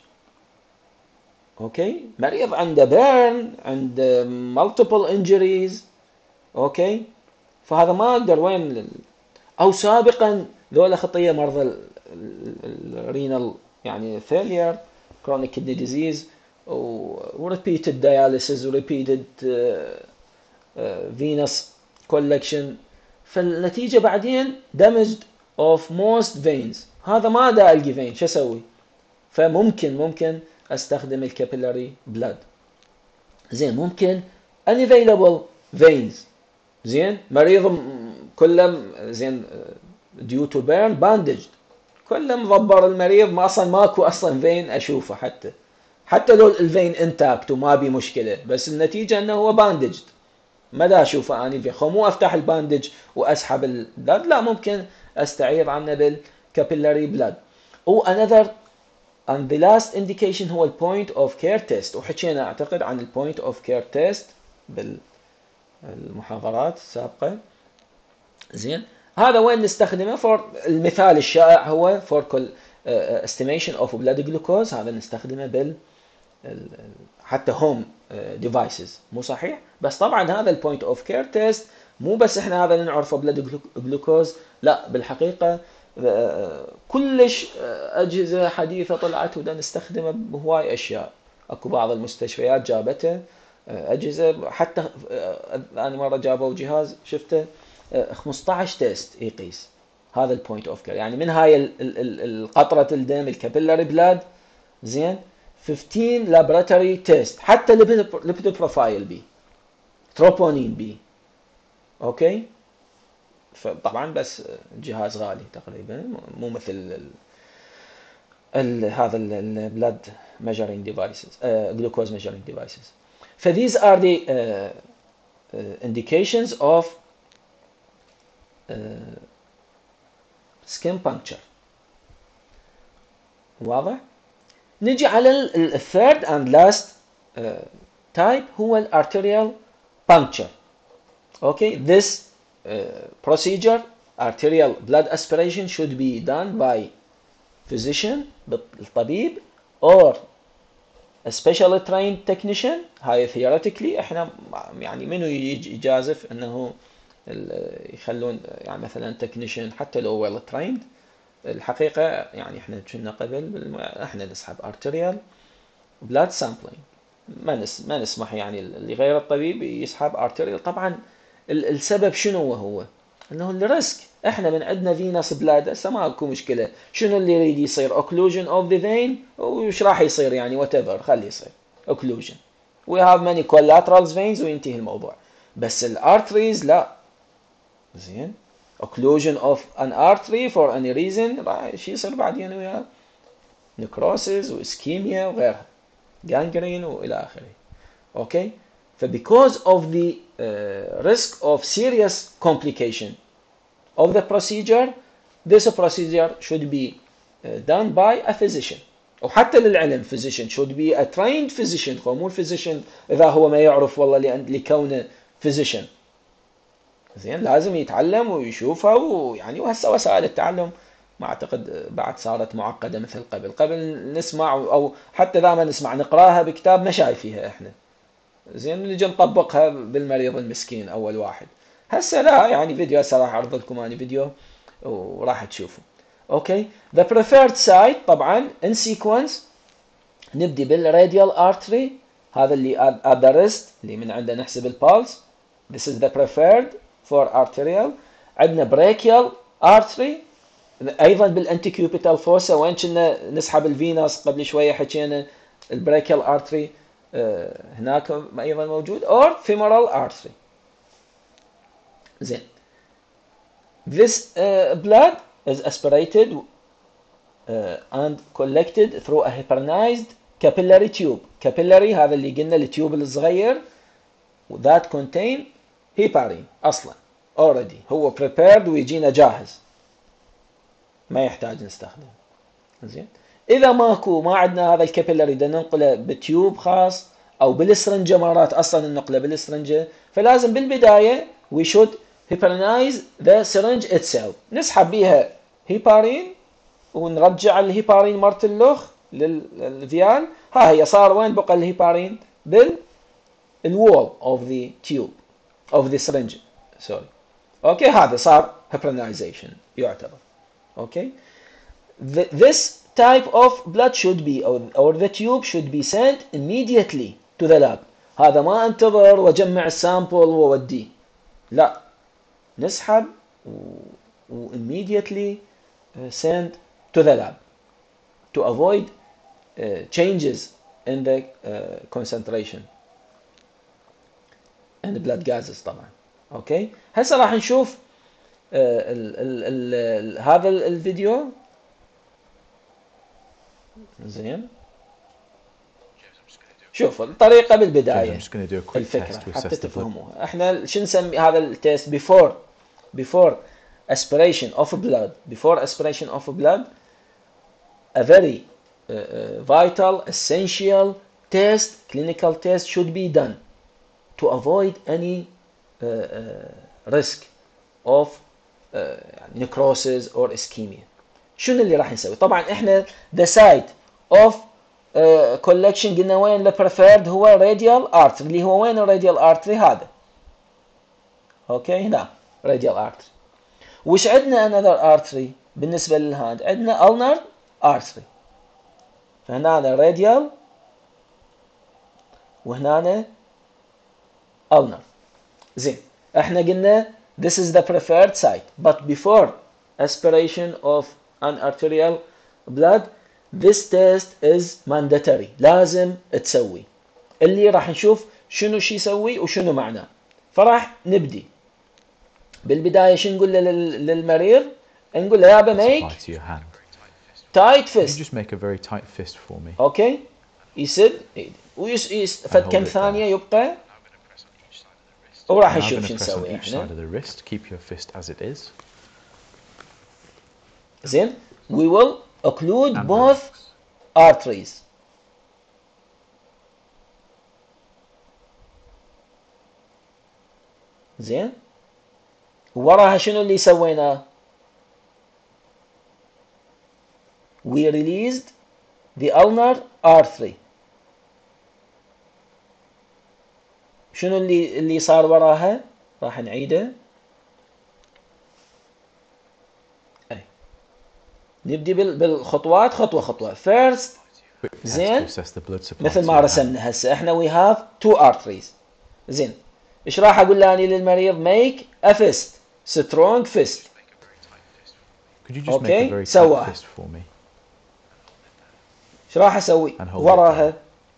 اوكي مريض عنده بيرن، عنده multiple injuries. اوكي فهذا ما اقدر وين او سابقا ذولا خطيه مرضى الرينال يعني failure chronic kidney disease و repeated dialysis و repeated venous collection، فالنتيجه بعدين damaged of most veins. هذا ما دا القي فين، شو اسوي؟ فممكن استخدم الكابيلاري بلاد. زين ممكن unavailable veins. زين مريض كله زين due to burn bandaged، كله مضبر المريض، ما اصلا ماكو اصلا فين اشوفه، حتى لو الفين انتاكت وما بي مشكله، بس النتيجه انه هو باندجد ما دا اشوفه اني في خو، مو افتح الباندج واسحب البلاد، لا ممكن استعيض عنه بالكابيلاري بلاد. او another and the last indication هو البوينت اوف كير تيست، وحكينا اعتقد عن البوينت اوف كير تيست بالمحاضرات السابقه. زين هذا وين نستخدمه؟ فور المثال الشائع هو فور كل estimation of blood glucose، هذا نستخدمه بال حتى هوم ديفايسز، مو صحيح؟ بس طبعا هذا البوينت اوف كير تيست مو بس احنا هذا نعرفه بلاد جلوكوز، لا بالحقيقه كلش اجهزه حديثه طلعت ودا نستخدمه بهواي اشياء. اكو بعض المستشفيات جابته اجهزه، حتى انا مره جابوا جهاز شفته 15 تيست يقيس هذا البوينت اوف كير، يعني من هاي القطره الدم الكابيلاري بلاد. زين 15 لابراتوري تيست، حتى ليبيد بروفايل بي، تروبونين بي. اوكي فطبعا بس جهاز غالي تقريبا، مو مثل هذا البلاد measuring devices glucose measuring devices. ف these are the indications of skin puncture. واضح؟ نجي على الثيرد and last type هو الارتيريال puncture. Okay, this procedure arterial blood aspiration should be done by physician بالطبيب or a specially trained technician. هاي theoretically احنا يعني منو يجازف انه يخلون يعني مثلا technician حتى لو well trained. الحقيقة يعني احنا كنا قبل احنا نسحب arterial blood sampling، ما نسمح يعني اللي غير الطبيب يسحب arterial. طبعا السبب شنو هو؟ انه الريسك احنا من عندنا فينس بلاد هسه ما اكو مشكله، شنو اللي يريد يصير؟ اوكلوجن اوف ذا فين، وش راح يصير يعني وات ايفر خليه يصير اوكلوجن، وي هاف ماني كولاترالز فينز وينتهي الموضوع. بس الارتريز لا. زين occlusion of an artery for any reason شي يصير بعدين وياه necrosis واسكيميا وغيرها gangrene والى اخره. اوكي ف because of the risk of serious complication of the procedure, this procedure should be done by a physician. وحتى للعلم physician should be a trained physician، مو physician اذا هو ما يعرف والله لكونه physician. زين لازم يتعلم ويشوفها، ويعني وهسه وسائل التعلم ما اعتقد بعد صارت معقده مثل قبل نسمع او حتى اذا ما نسمع نقراها بكتاب ما شايفيها احنا. زين نجي نطبقها بالمريض المسكين اول واحد. هسه لا يعني فيديو، هسه راح اعرض لكم انا فيديو وراح تشوفوا. اوكي. The preferred site طبعا in sequence نبدي بالراديال artery، هذا اللي at the wrist اللي من عنده نحسب البالس. This is the preferred for arterial. عندنا brachial artery ايضا بالانتيكيوبيتال فوسا، وين كنا نسحب الفيناس قبل شويه حكينا البراكيال ارتري هناك ايضا موجود، or femoral artery. زين. This blood is aspirated and collected through a heparinized capillary tube. capillary هذا اللي قلنا التيوب الصغير that contain heparin اصلا already هو prepared ويجينا جاهز ما يحتاج نستخدم. زين. اذا ما عندنا هذا الكابيلاري بدنا ننقله بتيوب خاص او بالسرنجه، مرات اصلا ننقله بالسرنجه، فلازم بالبدايه we should heparinize the syringe itself. نسحب بيها هيبارين ونرجع الهيبارين مرت اللخ للفيال. ها هي صار وين بقى الهيبارين؟ بالwall of the tube of the syringe. sorry. اوكي. هذا صار heparinization يعتبر. Okay, this type of blood should be or the tube should be sent immediately to the lab. هذا ما انتظر واجمع السامبل واوديه، لا، نسحب و immediately send to the lab to avoid changes in the concentration and the blood gases طبعا. اوكي. هسه راح نشوف هذا الفيديو. زين. شوف الطريقة بالبداية الفكرة حتى تفهموها. احنا شو نسمي هذا التيست؟ before aspiration of blood. before aspiration of blood a very vital essential test, clinical test should be done to avoid any risk of necrosis or ischemia. شنو اللي راح نسوي؟ طبعا احنا the site of collection قلنا وين preferred هو radial artery، اللي هو وين الراديال artery هذا. اوكي. هنا radial artery. وش عندنا another artery بالنسبة للهاند؟ عندنا ulnar artery. فهنا radial وهنا ulnar. زين. احنا قلنا this is the preferred site, but before aspiration of an arterial blood this test is mandatory. لازم تسوي. اللي راح نشوف شنو شي يسوي وشنو معناه. فراح نبدي بالبداية شو نقول للمريض؟ نقول له يابا make tight fist. You just make a very tight fist for me. Okay. يسد فد كم ثانية يبقى وراح نشوف شو نسوي احنا. Keep your fist as it is. زين. We will occlude both arteries. زين. وراها شنو اللي سويناه؟ We released the ulnar artery. شنو اللي صار وراها؟ راح نعيده. نبدي بالخطوات خطوة خطوة. First. زين. مثل ما رسمنا هسه احنا we have two arteries. زين. ايش راح اقول لاني للمريض؟ make a fist. strong fist. Could you just make a very tight fist for me? ايش راح اسوي؟ وراها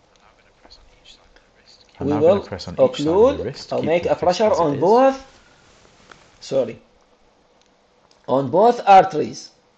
we will occlude or make a pressure on both on both arteries.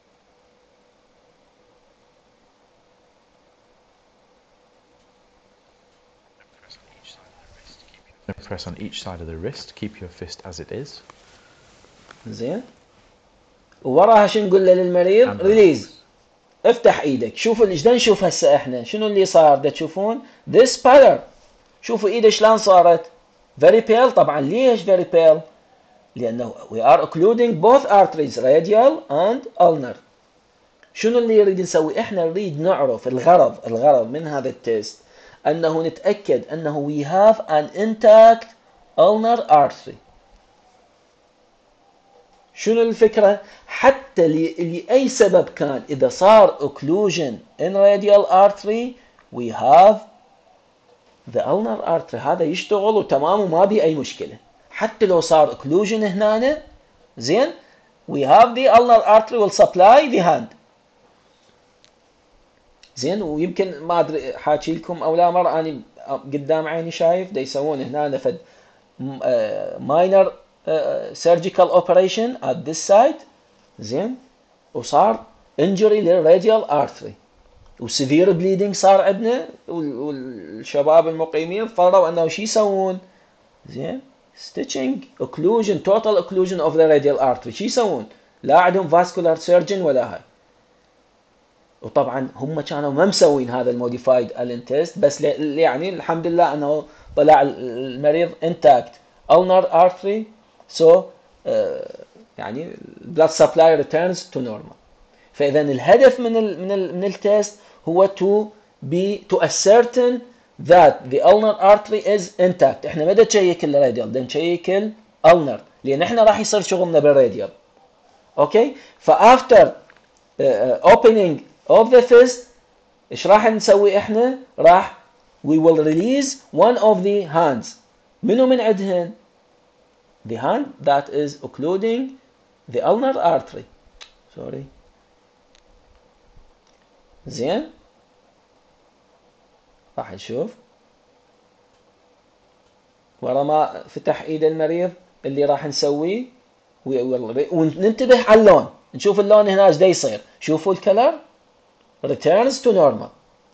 Press on each side of the wrist. Keep your fist as it is. زين. وراها شو نقول للمريض؟ ريليز. افتح ايدك. شوفوا ايش نشوف هسه احنا شنو اللي صار. دا تشوفون this pallor. شوفوا ايده شلون صارت very pale. طبعا ليش very pale؟ لانه we are occluding both arteries radial and ulnar. شنو اللي نريد نسوي؟ احنا نريد نعرف الغرض من هذا التست انه نتاكد انه we have an intact ulnar artery. شنو الفكرة؟ حتى لأي سبب كان إذا صار occlusion in radial artery we have the ulnar artery هذا يشتغل وتمام وما بي أي مشكلة. حتى لو صار occlusion هنا زين we have the ulnar artery will supply the hand. زين ويمكن ما ادري حاكي لكم او لا مره اني قدام عيني شايف دا يسوون هنا فد minor surgical operation at this site زين وصار injury للراديال artery وسيفير بليدنج صار عندنا والشباب المقيمين اضطروا انه شو يسوون؟ زين stitching occlusion total occlusion of the radial artery شو يسوون؟ لا عندهم vascular surgeon ولا هاي. وطبعا هم كانوا ما مسوين هذا الموديفايد الين تيست بس يعني الحمد لله انه طلع المريض انتاكت ulnar artery so يعني blood supply returns to normal. فاذا الهدف من التيست هو to ascertain that the ulnar artery is intact. احنا ما دا نشيك الراديال دا نشيك الالنر لان احنا راح يصير شغلنا بالراديال. اوكي فافتر opening of the fist ايش راح نسوي احنا؟ راح we will release one of the hands. منو من عندهن؟ the hand that is occluding the ulnar artery. sorry زين راح نشوف ورا ما فتح ايد المريض اللي راح نسويه وننتبه على اللون. نشوف اللون هنا ايش دا يصير. شوفوا الكلر returns to normal.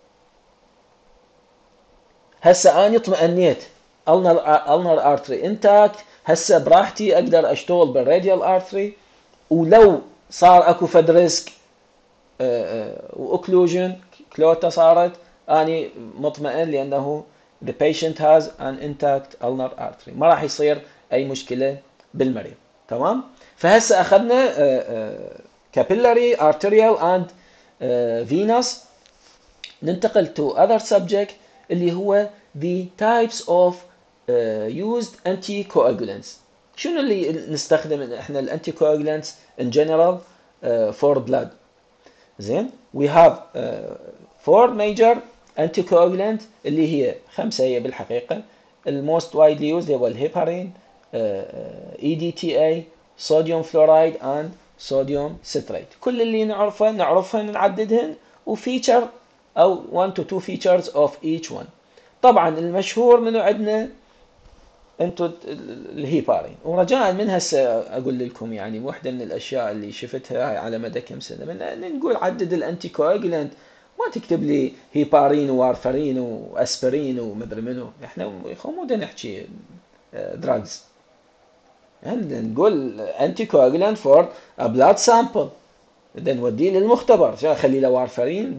هسه اني اطمئنيت ulnar artery intact. هسه براحتي اقدر اشتغل بالراديال artery ولو صار اكو فد ريسك واوكلوجن كلوتا صارت اني مطمئن لانه the patient has an intact ulnar artery ما راح يصير اي مشكله بالمريض. تمام. فهسه اخذنا capillary arterial and venous. ننتقل to other subject اللي هو the types of used anticoagulants. شنو اللي نستخدم احنا الانتيكواجولانتس in general for blood؟ زين we have four major anticoagulants اللي هي 5 هي بالحقيقة. الموست widely used هو الهيبارين EDTA صوديوم فلورايد and صوديوم ستريت. كل اللي نعرفها نعددهن وفيتشر او 1 to 2 features of each one. طبعا المشهور منه عندنا انتو الهيبارين ورجاء من هسه اقول لكم يعني واحده من الاشياء اللي شفتها على مدى كم سنه من نقول عدد الانتي كواجولانت ما تكتب لي هيبارين وارفرين واسبرين ومدري منو. احنا مو دا نحكي دراجز نقول انتي كواجولانت فور ا بلاد سامبل بدنا نوديه للمختبر عشان اخلي له وارفرين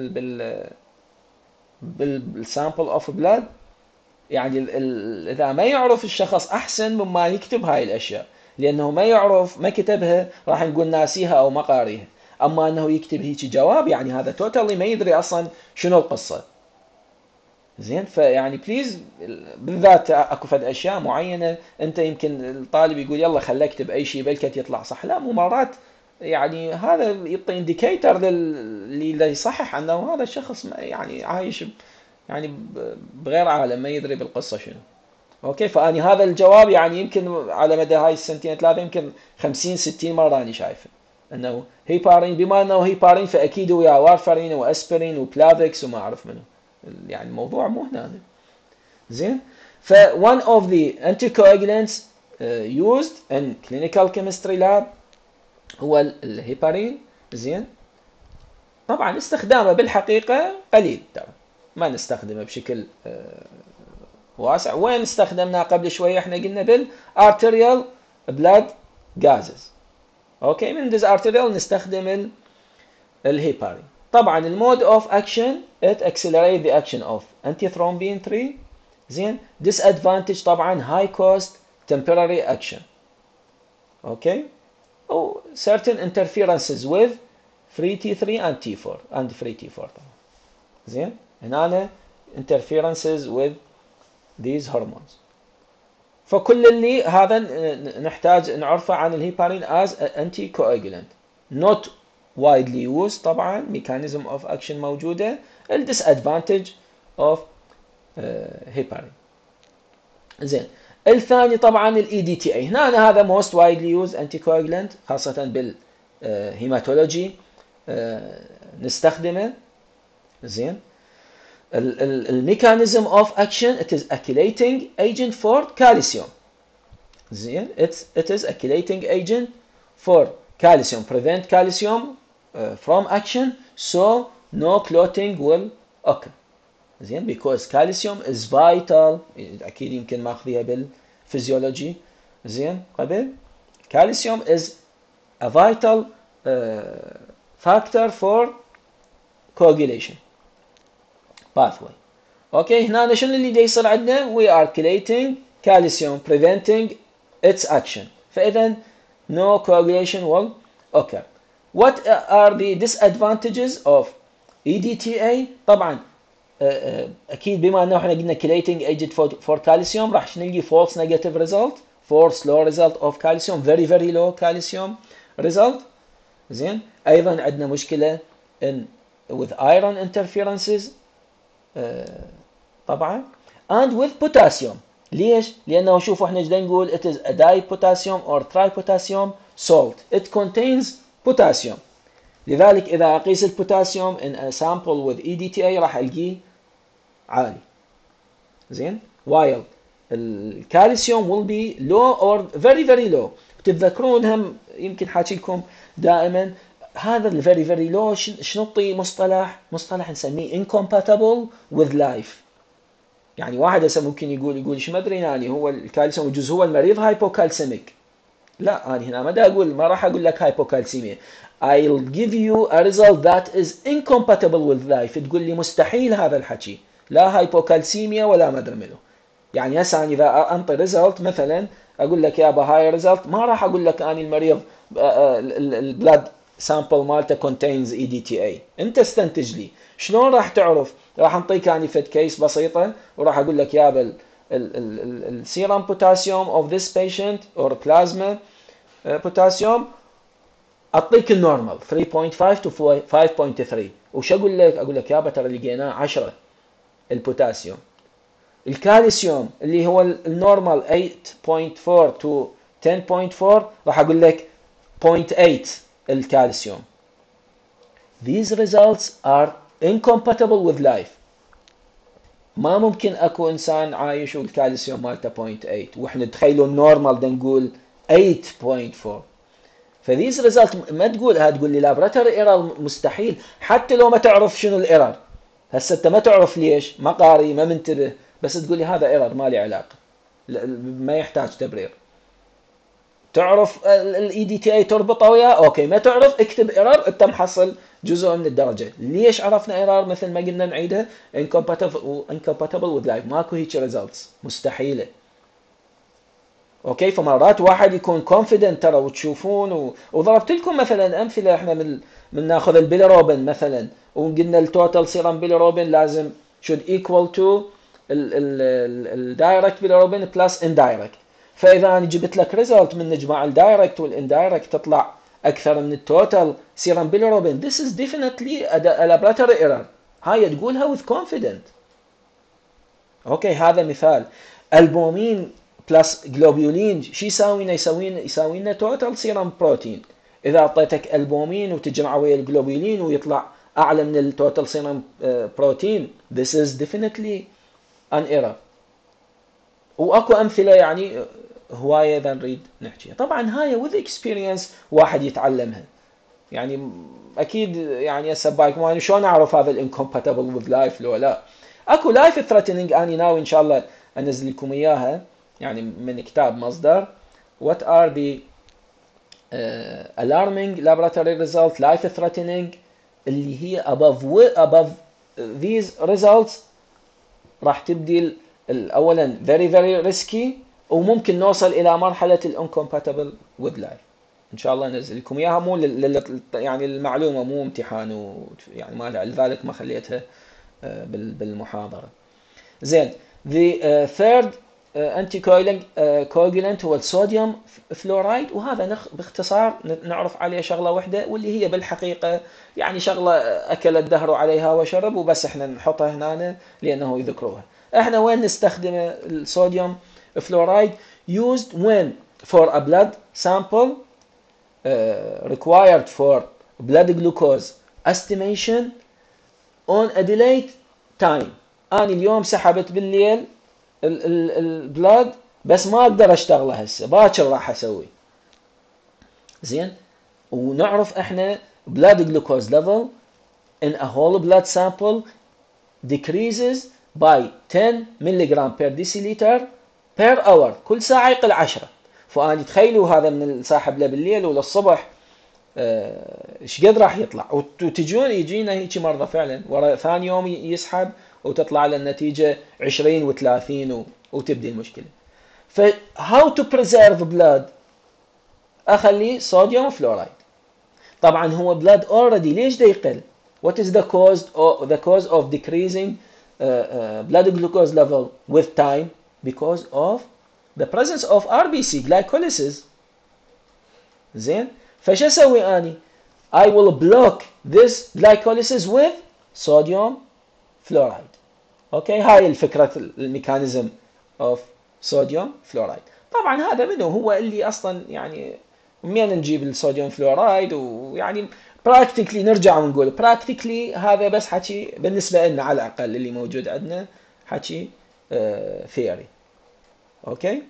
بالسامبل اوف بلاد. يعني اذا ما يعرف الشخص احسن مما يكتب هاي الاشياء لانه ما يعرف ما كتبها راح نقول ناسيها او ما قاريها. اما انه يكتب هيك جواب يعني هذا توتالي ما يدري اصلا شنو القصه. زين فيعني بليز بالذات اكو فد اشياء معينه انت يمكن الطالب يقول يلا خليه اكتب اي شيء بلكت يطلع صح. لا مو مرات يعني هذا يعطي انديكيتر اللي يصحح انه هذا الشخص يعني عايش يعني بغير عالم ما يدري بالقصة شنو. اوكي فاني هذا الجواب يعني يمكن على مدى هاي السنتين ثلاثة يمكن 50-60 مرة اني شايفه انه هيبارين. بما انه هيبارين فاكيد وياه وارفرين واسبرين وبلافكس وما اعرف منه. يعني الموضوع مو هنا. زين ف one of the anticoagulants used in clinical chemistry lab هو الهيبارين. زين طبعا استخدامه بالحقيقة قليل ترى ما نستخدمه بشكل واسع. وين استخدمناه قبل شوية؟ احنا قلنا بالارتريال بلاد جازز. اوكي من دز ارتريال نستخدم الهيبارين. طبعا المود اوف اكشن it accelerate the action of antithrombin 3. زين disadvantage طبعا high cost temporary action. اوكي او certain interferences with free T3 and T4 and free T4 طبعا. زين هنا interferences with these hormones. فكل اللي هذا نحتاج نعرفه عن الهيبارين as anticoagulant. not widely used طبعا. mechanism of action موجودة. ال disadvantage of هيبارين. زين. الثاني طبعا ال EDTA. هنا هذا most widely used anticoagulant خاصة بالهيماتولوجي نستخدمه. زين. الميكانيزم اوف اكشن it is a chelating agent for calcium. زين. it is a chelating agent for calcium, prevent calcium from action, so no clotting will occur. زين. because calcium is vital. اكيد يمكن ماخذيها بالفيزيولوجي. زين قبل. calcium is a vital factor for coagulation pathway. اوكي. هنا شنو اللي دا يصير عندنا؟ we are chelating calcium, preventing its action. فاذا no coagulation will occur. what are the disadvantages of EDTA؟ طبعا اكيد بما انه احنا قلنا chelating agent for calcium راح نلقي false negative result, false low result of calcium, very very low calcium result. زين. ايضا عندنا مشكله in with iron interferences طبعا and with potassium. ليش؟ لانه شوفوا احنا ايش نقول it is a dipotassium or tripotassium salt. it contains potassium. لذلك اذا اقيس البوتاسيوم in a sample with EDTA راح القيه عالي. زين. while الكالسيوم will be low or very very low. تتذكرون هم يمكن حاكي لكم دائما هذا ال very very low شنو نعطي مصطلح نسميه incompatible with life. يعني واحد هسه ممكن يقول ايش ما ادري يعني هو الكالسيوم يجوز هو المريض هايبوكالسيميك. لا انا هنا ما راح اقول لك هايبوكالسيميا. I'll give you a result that is incompatible with life. تقول لي مستحيل هذا الحكي، لا هايبوكالسيميا ولا ما ادري منو. يعني هسه انا اذا انطي ريزلت مثلا اقول لك يابا هاي ريزلت، ما راح اقول لك اني المريض البلاد سامبل مالته contains EDTA. انت استنتج لي شلون راح تعرف. راح انطيك اني فد كيس بسيطه وراح اقول لك يابا السيرم بوتاسيوم of this patient or plasma potassium اعطيك النورمال 3.5 to 5.3. وش اقول لك؟ اقول لك يابا ترى لقيناه 10 البوتاسيوم. الكالسيوم اللي هو النورمال 8.4 to 10.4 راح اقول لك 0.8 الكالسيوم. These results are incompatible with life. ما ممكن اكو انسان عايش والكالسيوم مالته 0.8 واحنا تخيلوا النورمال دا نقول 8.4. فذيز ريزلت ما تقول لي لابراتوري ايرور مستحيل، حتى لو ما تعرف شنو الايرور. هسه انت ما تعرف ليش، ما قاري ما منتبه، بس تقول لي هذا ايرور ما لي علاقه، ما يحتاج تبرير. تعرف الاي دي تي اي تربطه وياه اوكي، ما تعرف اكتب ايرور انت محصل جزء من الدرجه. ليش عرفنا ايرور؟ مثل ما قلنا نعيدها incompatible with life. ماكو هيك ريزلتس، مستحيله. اوكي. فمرات واحد يكون confident ترى وتشوفون وضربت لكم مثلا امثله. احنا من ناخذ البيليروبين مثلا وقلنا التوتال سيرم بيليروبين لازم should equal to الدايركت بيليروبين بلس indirect. فاذا انا جبت لك ريزلت من نجمع الدايركت والاندايركت تطلع اكثر من التوتال سيرم بيليروبين، this is definitely a laboratory error. هاي تقولها with confident. اوكي. هذا مثال. البومين بلس جلوبولين شو يساوي لنا توتال سيرم بروتين. اذا اعطيتك البومين وتجمعه ويا الجلوبولين ويطلع اعلى من التوتال سيرم بروتين، this is definitely an error. واكو امثله يعني هوايه اذا نريد نحكيها. طبعا هاي with experience واحد يتعلمها. يعني اكيد يعني هسه بايك شلون اعرف هذا الانكومباتبل with life لو لا. اكو لايف ثريتنينج اني ناوي ان شاء الله انزل لكم اياها يعني من كتاب مصدر. what are the alarming laboratory result life threatening اللي هي above these results راح تبدي اولا very very risky وممكن نوصل الى مرحله الانكومباتبل with life. ان شاء الله انزل لكم اياها مو يعني المعلومه مو امتحان يعني ما لذلك ما خليتها بالمحاضره. زين. the third انتي كوجولانت هو الصوديوم فلورايد، وهذا باختصار نعرف عليه شغله واحده، واللي هي بالحقيقه يعني شغله اكل الدهر عليها وشرب، وبس احنا نحطها هنا لانه يذكروها. احنا وين نستخدم الصوديوم فلورايد؟ used when for a blood sample required for blood glucose estimation on a delayed time. أنا اليوم سحبت بالليل البلاد بس ما أقدر أشتغله هسه، باكر راح أسوي. زين، ونعرف إحنا blood glucose level in a whole blood sample decreases by 10 ملغ per deciliter per hour. كل ساعة يقل 10. فأنا تخيلوا هذا من الساحب له بالليل وللصبح ايش قد راح يطلع، وتجون يجينا هيك مرضى فعلا ورا ثاني يوم يسحب وتطلع له النتيجة 20 و30 وتبدي المشكلة. ف how to preserve blood؟ أخلي صوديوم فلورايد. طبعا هو blood already ليش دا يقل؟ what is the cause of decreasing blood glucose level with time? because of the presence of RBC glycolysis. زين، فش اسوي اني؟ I will block this glycolysis with sodium fluoride. اوكي، هاي الفكرة الميكانيزم of sodium fluoride. طبعا هذا منه هو اللي اصلا يعني منين نجيب الصوديوم فلورايد، ويعني براكتيكلي نرجع ونقول براكتيكلي هذا بس حكي بالنسبة لنا على الاقل اللي موجود عندنا حكي ثيوري. اوكي،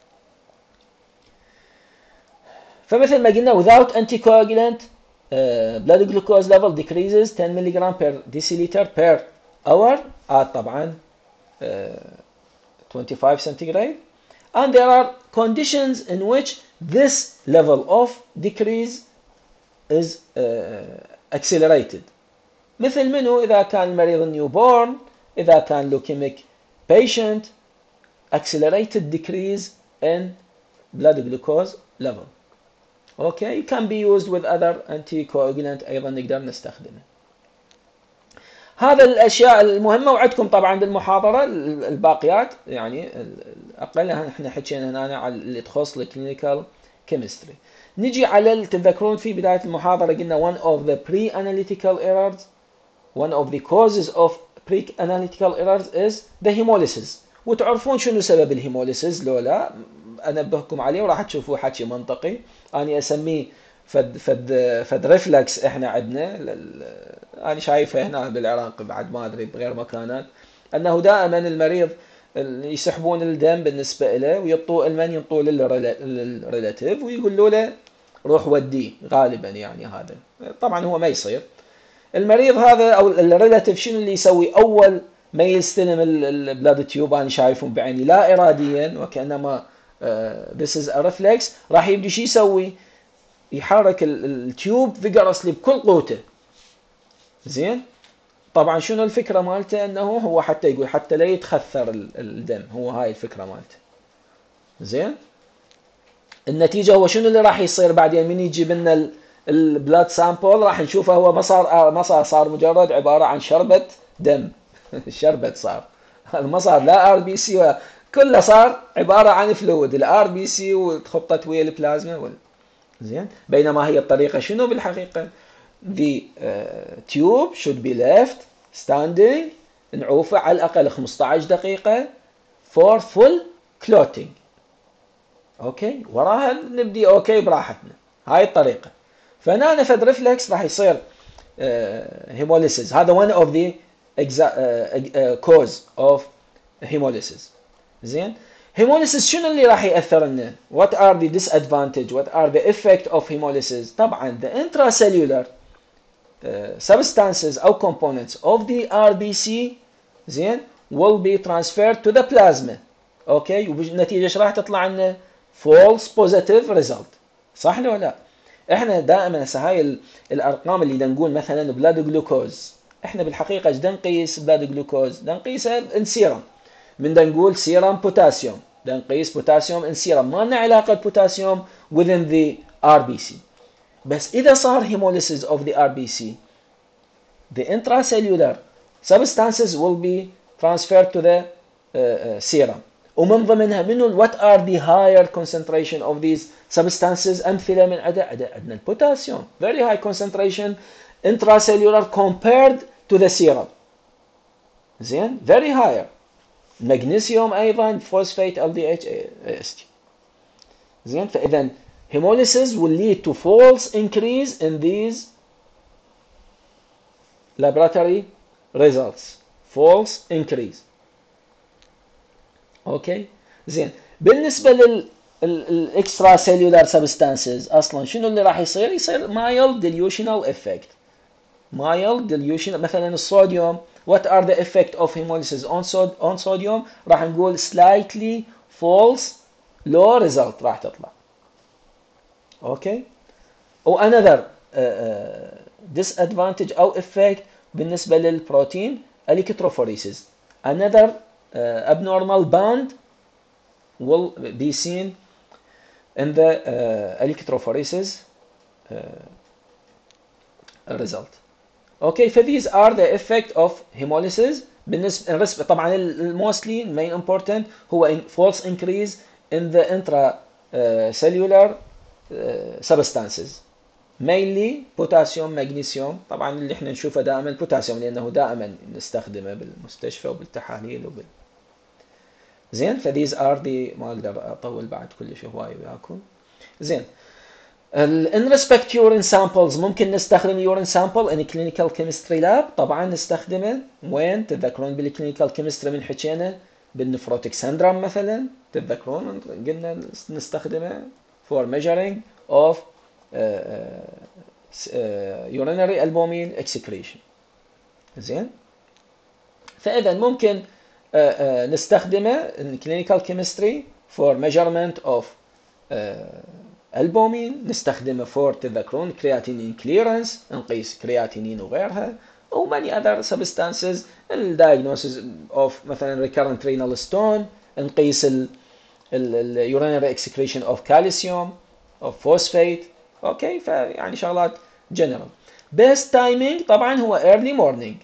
فمثل ما قلنا without anticoagulant blood glucose level decreases 10 ملغ per deciliter per hour at طبعا 25 centigrade, and there are conditions in which this level of decrease is accelerated. مثل منه إذا كان المريض newborn، إذا كان leukemic patient، accelerated decrease in blood glucose level. Okay, can be used with other anticoagulant أيضا نقدر نستخدمه. هذا الأشياء المهمة، وعدكم طبعا بالمحاضرة الباقيات يعني أقل احنا حكينا هنا على اللي تخص الكلينيكال كيمستري. نجي على تذكرون في بداية المحاضرة قلنا one of the pre-analytical errors، one of the causes of pre-analytical errors is the hemolysis. وتعرفون شنو سبب الهيموليسيس لو لا؟ أنبهكم عليه وراح تشوفوا حكي منطقي. أنا أسميه فد ريفلكس احنا عندنا انا شايفه هنا بالعراق بعد ما ادري بغير مكانات، انه دائما المريض يسحبون الدم بالنسبه له ويعطوه المن ينطوه للريلاتيف ويقولوا له روح وديه، غالبا يعني هذا طبعا هو ما يصير. المريض هذا او الريلاتيف شنو اللي يسوي؟ اول ما يستلم البلاد تيوب انا شايفهم بعيني لا اراديا وكانما this is a reflex، راح يبدي شو يسوي؟ يحرك التيوب فيجرسلي بكل قوته. زين، طبعا شنو الفكره مالته؟ انه هو حتى يقول حتى لا يتخثر الدم، هو هاي الفكره مالته. زين، النتيجه هو شنو اللي راح يصير بعدين من يجيب لنا البلاد سامبل؟ راح نشوفه هو ما صار مجرد عباره عن شربه دم شربت صار ما صار لا ار بي سي، كله صار عباره عن فلويد الار بي سي وتخبطت ويا البلازما زين. بينما هي الطريقه شنو بالحقيقه؟ the tube should be left standing، نعوفه على الاقل 15 دقيقه for full clotting. اوكي، وراها نبدي اوكي براحتنا. هاي الطريقه. فهنا نفد ريفلكس راح يصير هيموليسيس. هذا one of the cause of hemolysis. زين، hemolysis شنو اللي راح يأثر لنا؟ what are the disadvantage؟ what are the effect of hemolysis؟ طبعا the intracellular substances أو components of the RBC زين will be transferred to the plasma. اوكي، والنتيجة ايش راح تطلع لنا؟ false positive result. صح ولا لا؟ احنا دائما هسه هاي الارقام اللي نقول مثلا بلاد جلوكوز، احنا بالحقيقة ايش نقيس بلاد جلوكوز؟ نقيسها ان سيرم. من نقول سيرم بوتاسيوم، نقيس بوتاسيوم ان سيرم، ما لنا علاقة بوتاسيوم within the RBC. بس إذا صار hemolysis of the RBC the intracellular substances will be transferred to the serum. ومن ضمنها منو what are the higher concentration of these substances. أمثلة من عندنا البوتاسيوم very high concentration intracellular compared to the serum. زين very higher. magnesium أيضا phosphate LDH AST. زين فإذا hemolysis will lead to false increase in these laboratory results. false increase. اوكي زين بالنسبه للاكسترا سيلولار سبستانسز اصلا شنو اللي راح يصير؟ يصير mild dilutional effect. mild dilution مثلا الصوديوم what are the effect of hemolysis on sodium؟ راح نقول slightly false low result راح تطلع. اوكي و another disadvantage او effect بالنسبه للبروتين electrophoresis. another abnormal band will be seen in the electrophoresis result. Okay, so these are the effect of hemolysis. بالنسبة طبعا mostly main important هو false increase in the intracellular substances. mainly potassium magnesium. طبعا اللي احنا نشوفه دائما بوتاسيوم لانه دائما نستخدمه بالمستشفى وبالتحاليل زين فthese are the ما اقدر اطول بعد كلش هواي وياكم. زين in respect urine samples ممكن نستخدم urine sample in clinical chemistry lab. طبعا نستخدمه وين؟ تتذكرون بالكلينيكال كيمستري من حكينا بالنفروتيك سندروم مثلا تتذكرون قلنا نستخدمه for measuring of urinary albumin excretion. زين فإذا ممكن نستخدمه in clinical chemistry for measurement of albumin. نستخدمه for تذكرون creatinine clearance نقيس creatinine وغيرها و many other substances. diagnosis of مثلا recurrent renal stone نقيس urinary excretion of calcium of phosphate. اوكي فيعني شغلات general. best timing طبعا هو early morning.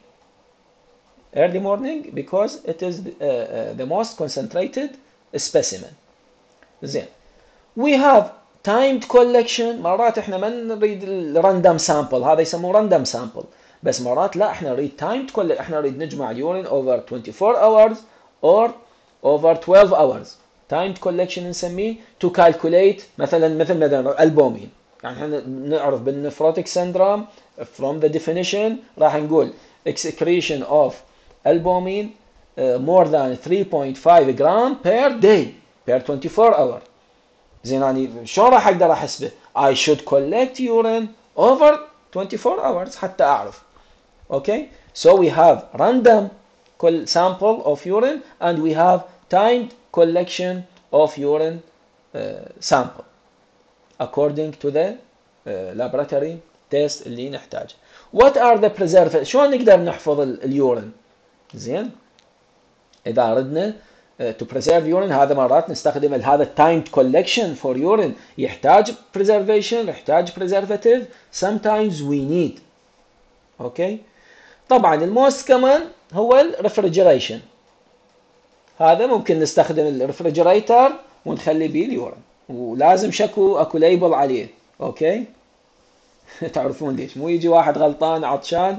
early morning because it is the most concentrated specimen. زين we have timed collection. مرات احنا ما نريد الراندوم سامبل هذا يسموه راندوم سامبل بس مرات لا احنا نريد timed collection. احنا نريد نجمع اليورين over 24 hours or over 12 hours. timed collection نسميه to calculate مثلا البومين. يعني احنا نعرف بالنفروتيك syndrome from the definition راح نقول excretion of albumin more than 3.5 gram per day per 24 hour. زين يعني شلون راح اقدر احسبه؟ I should collect urine over 24 hours حتى اعرف. Okay, so we have random sample of urine and we have timed collection of urine sample according to the laboratory test اللي نحتاجه. What are the preservatives؟ شلون نقدر نحفظ اليورين؟ زين اذا اردنا to preserve urine هذا مرات نستخدم هذا timed collection for urine يحتاج preservation يحتاج preservative. sometimes we need. اوكي طبعا الموست كمان هو الريفرجريشن. هذا ممكن نستخدم الريفرجريتر ونخلي بيه اليورين ولازم اكو ليبل عليه. اوكي تعرفون ليش مو يجي واحد غلطان عطشان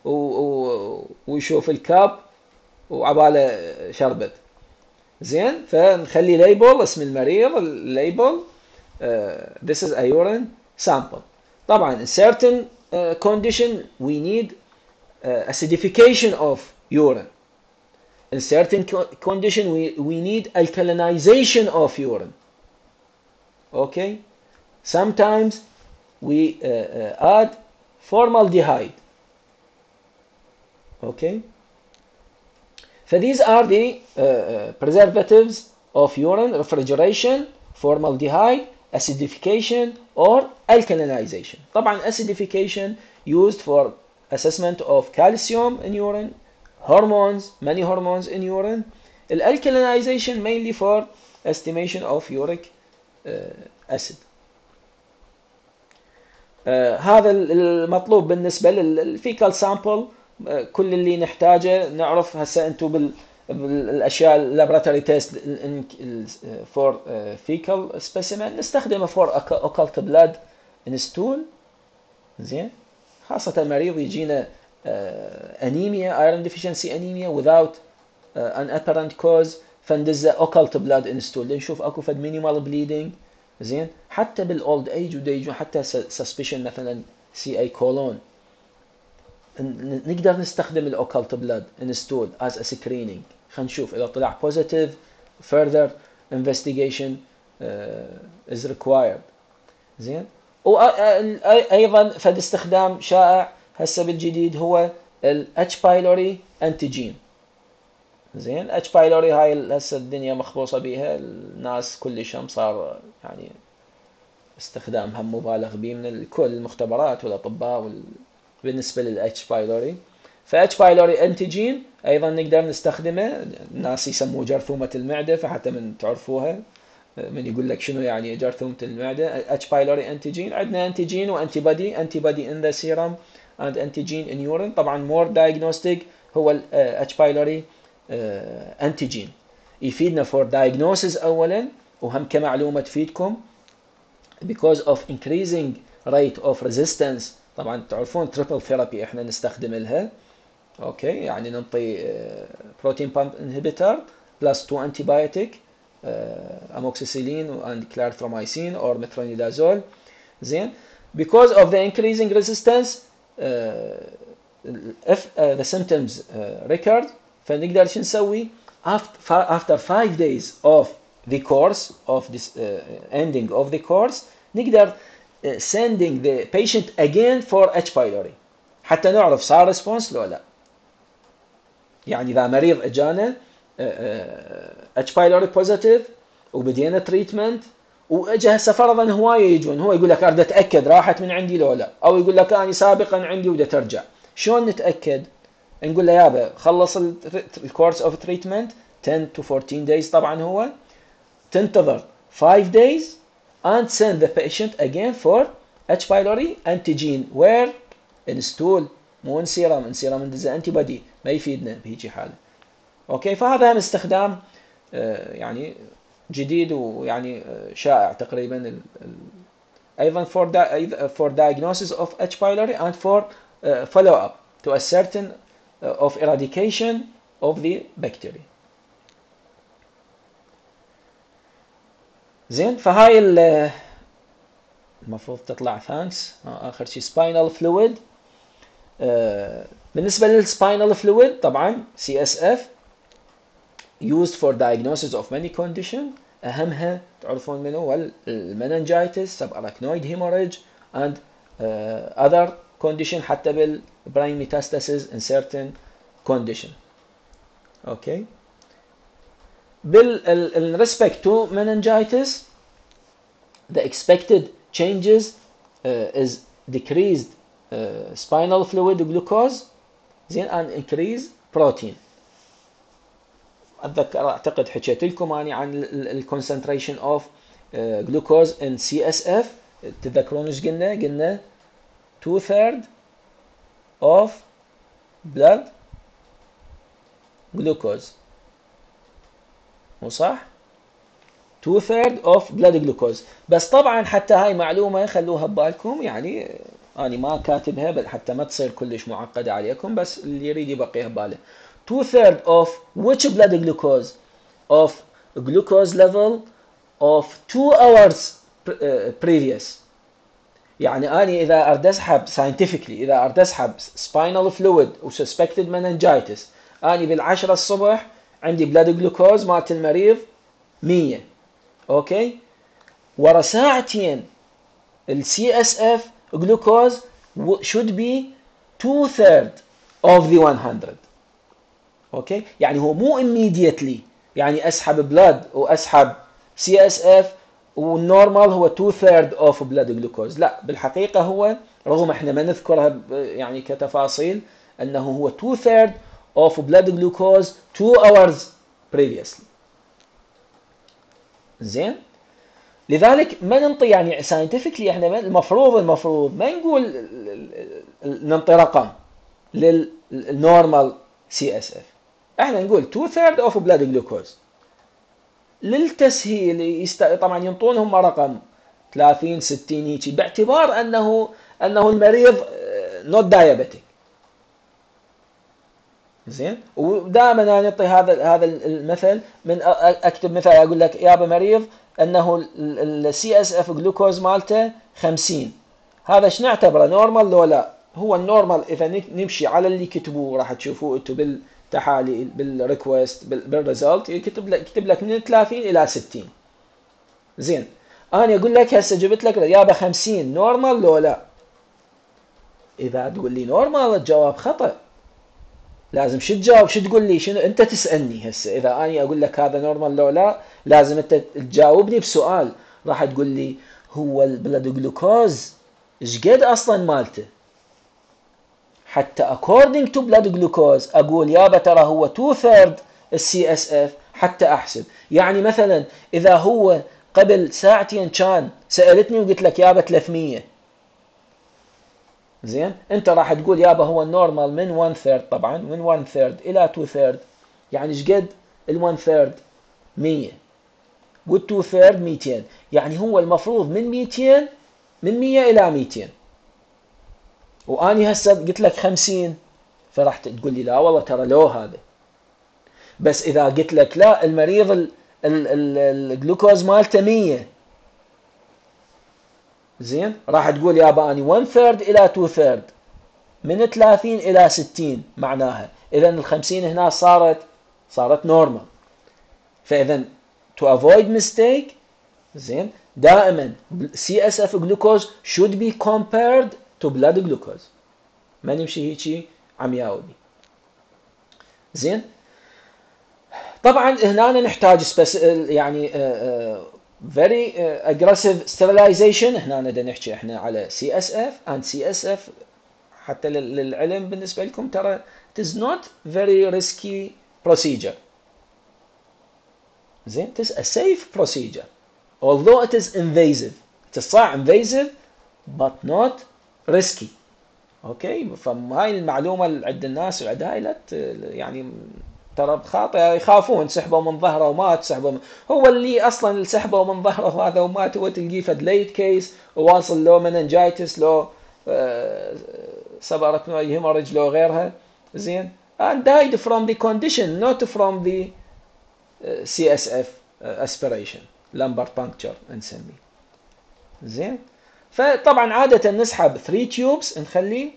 ويشوف الكاب وعباله شربت. زين فنخلي ليبل اسم المريض الليبل this is a urine sample. طبعا in certain condition we need acidification of urine. in certain condition we need alkalinization of urine. okay sometimes we add formaldehyde. okay so these are the preservatives of urine: refrigeration, formaldehyde, acidification or alkalinization. طبعا acidification used for assessment of calcium in urine, hormones, many hormones in urine. Alkalinization mainly for estimation of uric acid. هذا المطلوب بالنسبة للفيكال سامبل. كل اللي نحتاجه نعرف هسه انتم الاشياء اللابراتوري تيست فور فيكال سبيسيمن نستخدمه فور اوكلت بلاد انستول. زين، خاصة مريض يجينا انيميا، ايرون ديفيشنسي انيميا without an apparent cause، فندزه اوكلت بلاد انستول نشوف اكو فد مينيمال بليدنج. زين، حتى بالاولد ايج وديجون حتى سسبشن مثلا سي اي كولون نقدر نستخدم الاوكلت بلاد انستول از ا سكرينينج. خلينا نشوف اذا طلع بوزيتيف further investigation is required. زين، وايضا فد استخدام شائع هسه بالجديد هو الاتش بايلوري انتيجين. زين، اتش بايلوري هاي هسه الدنيا مخبوصه بيها، الناس كلش هم صار يعني استخدامها مبالغ به من كل المختبرات والاطباء بالنسبه للاتش بايلوري. فاتش بايلوري انتيجين ايضا نقدر نستخدمه، الناس يسموه جرثومه المعده، فحتى من تعرفوها من يقول لك شنو يعني جرثومه المعده. اتش بايلوري انتيجين، عندنا انتيجين وانتي بادي ان ذا سيرم اند انتيجين ان يورين. طبعا مور دايجنوستيك هو الاتش بايلوري انتيجين، يفيدنا فور دايجنوسيس اولا، وهم كمعلومه تفيدكم because of increasing rate of resistance. طبعا تعرفون تريبل ثيرابي احنا نستخدم لها. اوكي، يعني ننطي بروتين بامب انهبيتور بلس 2 انتيبيوتيك اموكسيسيلين and clarithromycin or metronidazole. زين، because of the increasing resistance if the symptoms recur، فنقدر شو نسوي after 5 days of the course of this ending of the course نقدر sending the patient again for H pylori حتى نعرف صار response لو لا. يعني إذا مريض اجانا H pylori positive وبدينا تريتمنت واجا هسه فرضا هوايه يجون، هو يقول لك اريد اتاكد راحت من عندي لو لا، او يقول لك انا سابقا عندي ودا ترجع. شلون نتاكد؟ نقول له يابا خلص الكورس اوف تريتمنت 10 to 14 days، طبعا هو تنتظر 5 days and send the patient again for H pylori antigen where in stool مو in serum. in serum ندزه انتي بادي ما يفيدنا بهيجي حاله. اوكي، فهذا هم استخدام يعني جديد ويعني شائع تقريبا ايضا for diagnosis of H pylori and for follow up to a certain of eradication of the bacteria. زين، فهاي المفروض تطلع ثانكس اخر شيء spinal fluid. بالنسبه للسباينال فلويد طبعا CSF used for diagnosis of many condition، اهمها تعرفون منه هو المننجايتس subarachnoid hemorrhage and other condition حتى بالbrain metastasis in certain condition. اوكي، respect to meningitis the expected changes is decreased spinal fluid glucose زين and increase protein. اتذكر اعتقد حكيت لكم اني عن الكونسنتريشن اوف جلوكوز ان CSF. تذكرون ايش قلنا؟ قلنا 2/3 of blood glucose، مو صح؟ 2/3 of blood glucose. بس طبعا حتى هاي معلومه خلوها ببالكم، يعني أنا ما كاتبها بل حتى ما تصير كلش معقدة عليكم، بس اللي يريد يبقيها بباله. 2/3 of which blood glucose of glucose level of 2 hours previous. يعني أنا إذا أريد أسحب scientifically إذا أريد أسحب spinal fluid و suspected meningitis، أنا بالعشرة الصبح عندي blood glucose مالت المريض 100. أوكي، ورا ساعتين ال CSF glucose should be 2/3 of the 100. اوكي، يعني هو مو immediately يعني اسحب blood واسحب CSF والنورمال هو 2/3 of blood glucose. لا، بالحقيقة هو رغم احنا ما نذكرها يعني كتفاصيل انه هو 2/3 of blood glucose 2 hours previously. زين، لذلك ما ننطي يعني ساينتفكلي احنا المفروض ما نقول ننطي رقم للنورمال CSF. احنا نقول 2/3 اوف بلاد جلوكوز. للتسهيل طبعا ينطونهم رقم 30 60 هيك، باعتبار انه المريض نوت دايابيتيك. زين. ودائما انا اعطي هذا المثل، من اكتب مثال اقول لك يابا مريض انه السي اس اف جلوكوز مالته 50، هذا ايش نعتبره نورمال لو لا؟ هو النورمال اذا نمشي على اللي كتبوه راح تشوفوه انتم بالتحاليل بالريكوست بالريزلت، يكتب لك من 30 الى 60. زين. انا اقول لك هسه جبت لك يابا 50 نورمال لو لا؟ اذا تقول لي نورمال الجواب خطأ. لازم شو تجاوب؟ شو تقول لي؟ شنو انت تسالني هسه؟ اذا اني اقول لك هذا نورمال لو لا، لازم انت تجاوبني بسؤال. راح تقول لي هو البلد جلوكوز ايش قد اصلا مالته، حتى according to blood glucose اقول يابا ترى هو 2/3 السي اس اف حتى احسب. يعني مثلا اذا هو قبل ساعتين كان سالتني وقلت لك يابا 300، زين، انت راح تقول يابا هو النورمال من 1/3، طبعا من 1/3 الى 2/3، يعني ايش قد ال 1/3؟ 100، وال 2/3 200، يعني هو المفروض من 200، من 100 الى 200. واني هسه قلت لك 50، فراح تقول لي لا والله ترى لو هذا. بس اذا قلت لك لا المريض الجلوكوز مالته 100، زين، راح تقول يابا اني 1/3 الى 2/3 من 30 الى 60، معناها اذا ال 50 هنا صارت نورمال. فاذا to avoid mistake، زين، دائما CSF glucose should be compared to blood glucose، ما نمشي هيجي عمياوي. زين. طبعا هنا نحتاج يعني very aggressive sterilization. هنا بدنا نحكي احنا على CSF and CSF. حتى للعلم بالنسبة لكم ترى it is not very risky procedure. زين. it is a safe procedure although it is invasive. it is صح invasive but not risky. اوكي. فهاي المعلومة عند الناس العدائلة يعني ترى بخاطئ يخافون سحبوا من ظهره ومات. هو اللي اصلا اللي سحبوا من ظهره هذا ومات هو تلقيه فد ليت كيس وواصل له مننجايتس لو سبرت هيموريج لو غيرها. زين. and died from the condition not from the CSF aspiration lumbar puncture نسميه. زين. فطبعا عادة نسحب 3 تيوبس نخليه.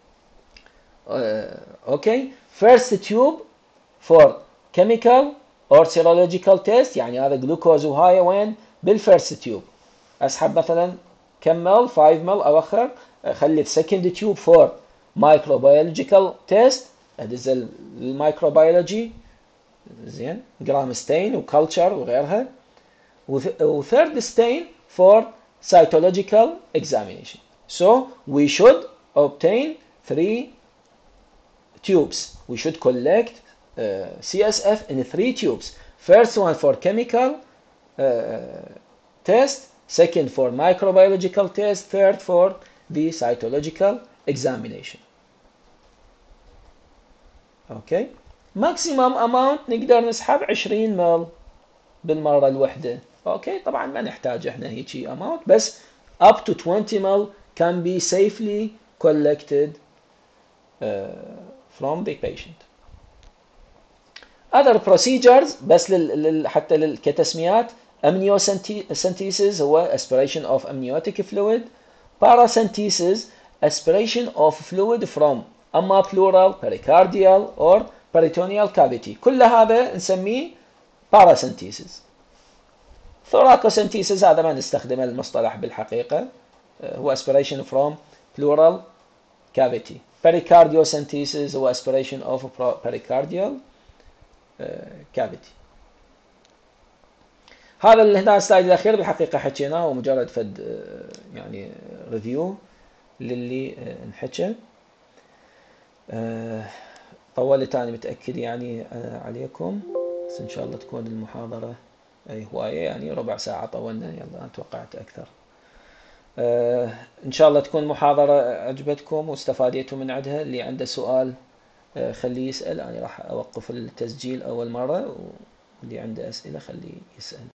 اوكي. first tube for chemical or serological test، يعني هذا جلوكوز وهاي وين؟ بالفيرست تيوب. اسحب مثلا كم مل؟ 5 مل اوخر. اخلي السكند تيوب فور مايكروبيولوجيكال تيست، ادز الميكروبيولوجي، زين، جرام ستين وكلتشر وغيرها. وثيرد ستين فور cytological examination. So we should obtain 3 tubes. We should collect CSF in 3 tubes. First one for chemical test, second for microbiological test, third for the cytological examination. Okay. Maximum amount نقدر نسحب 20 مل بالمرة الوحدة. اوكي. طبعا ما نحتاج احنا هيجي amount، بس up to 20 ml can be safely collected from the patient. other procedures بس حتى كتسميات: amniocentesis هو aspiration of amniotic fluid. paracentesis aspiration of fluid from اما pleural pericardial or peritoneal cavity. كل هذا نسميه paracentesis. thoracocentesis هذا ما نستخدم المصطلح بالحقيقة، هو aspiration from pleural cavity. pericardiocentesis هو aspiration of pericardial cavity. هذا اللي هنا السلايد الأخير بالحقيقة حكيناه ومجرد فد يعني ريفيو للي نحكي. طولت أنا متأكد يعني عليكم، بس إن شاء الله تكون المحاضرة أي هواية، يعني ربع ساعة طولنا، يلا أنا توقعت أكثر. إن شاء الله تكون محاضرة عجبتكم واستفاديتوا من عندها. اللي عنده سؤال خليه يسأل. أنا راح أوقف التسجيل أول مرة، واللي عنده أسئلة خليه يسأل.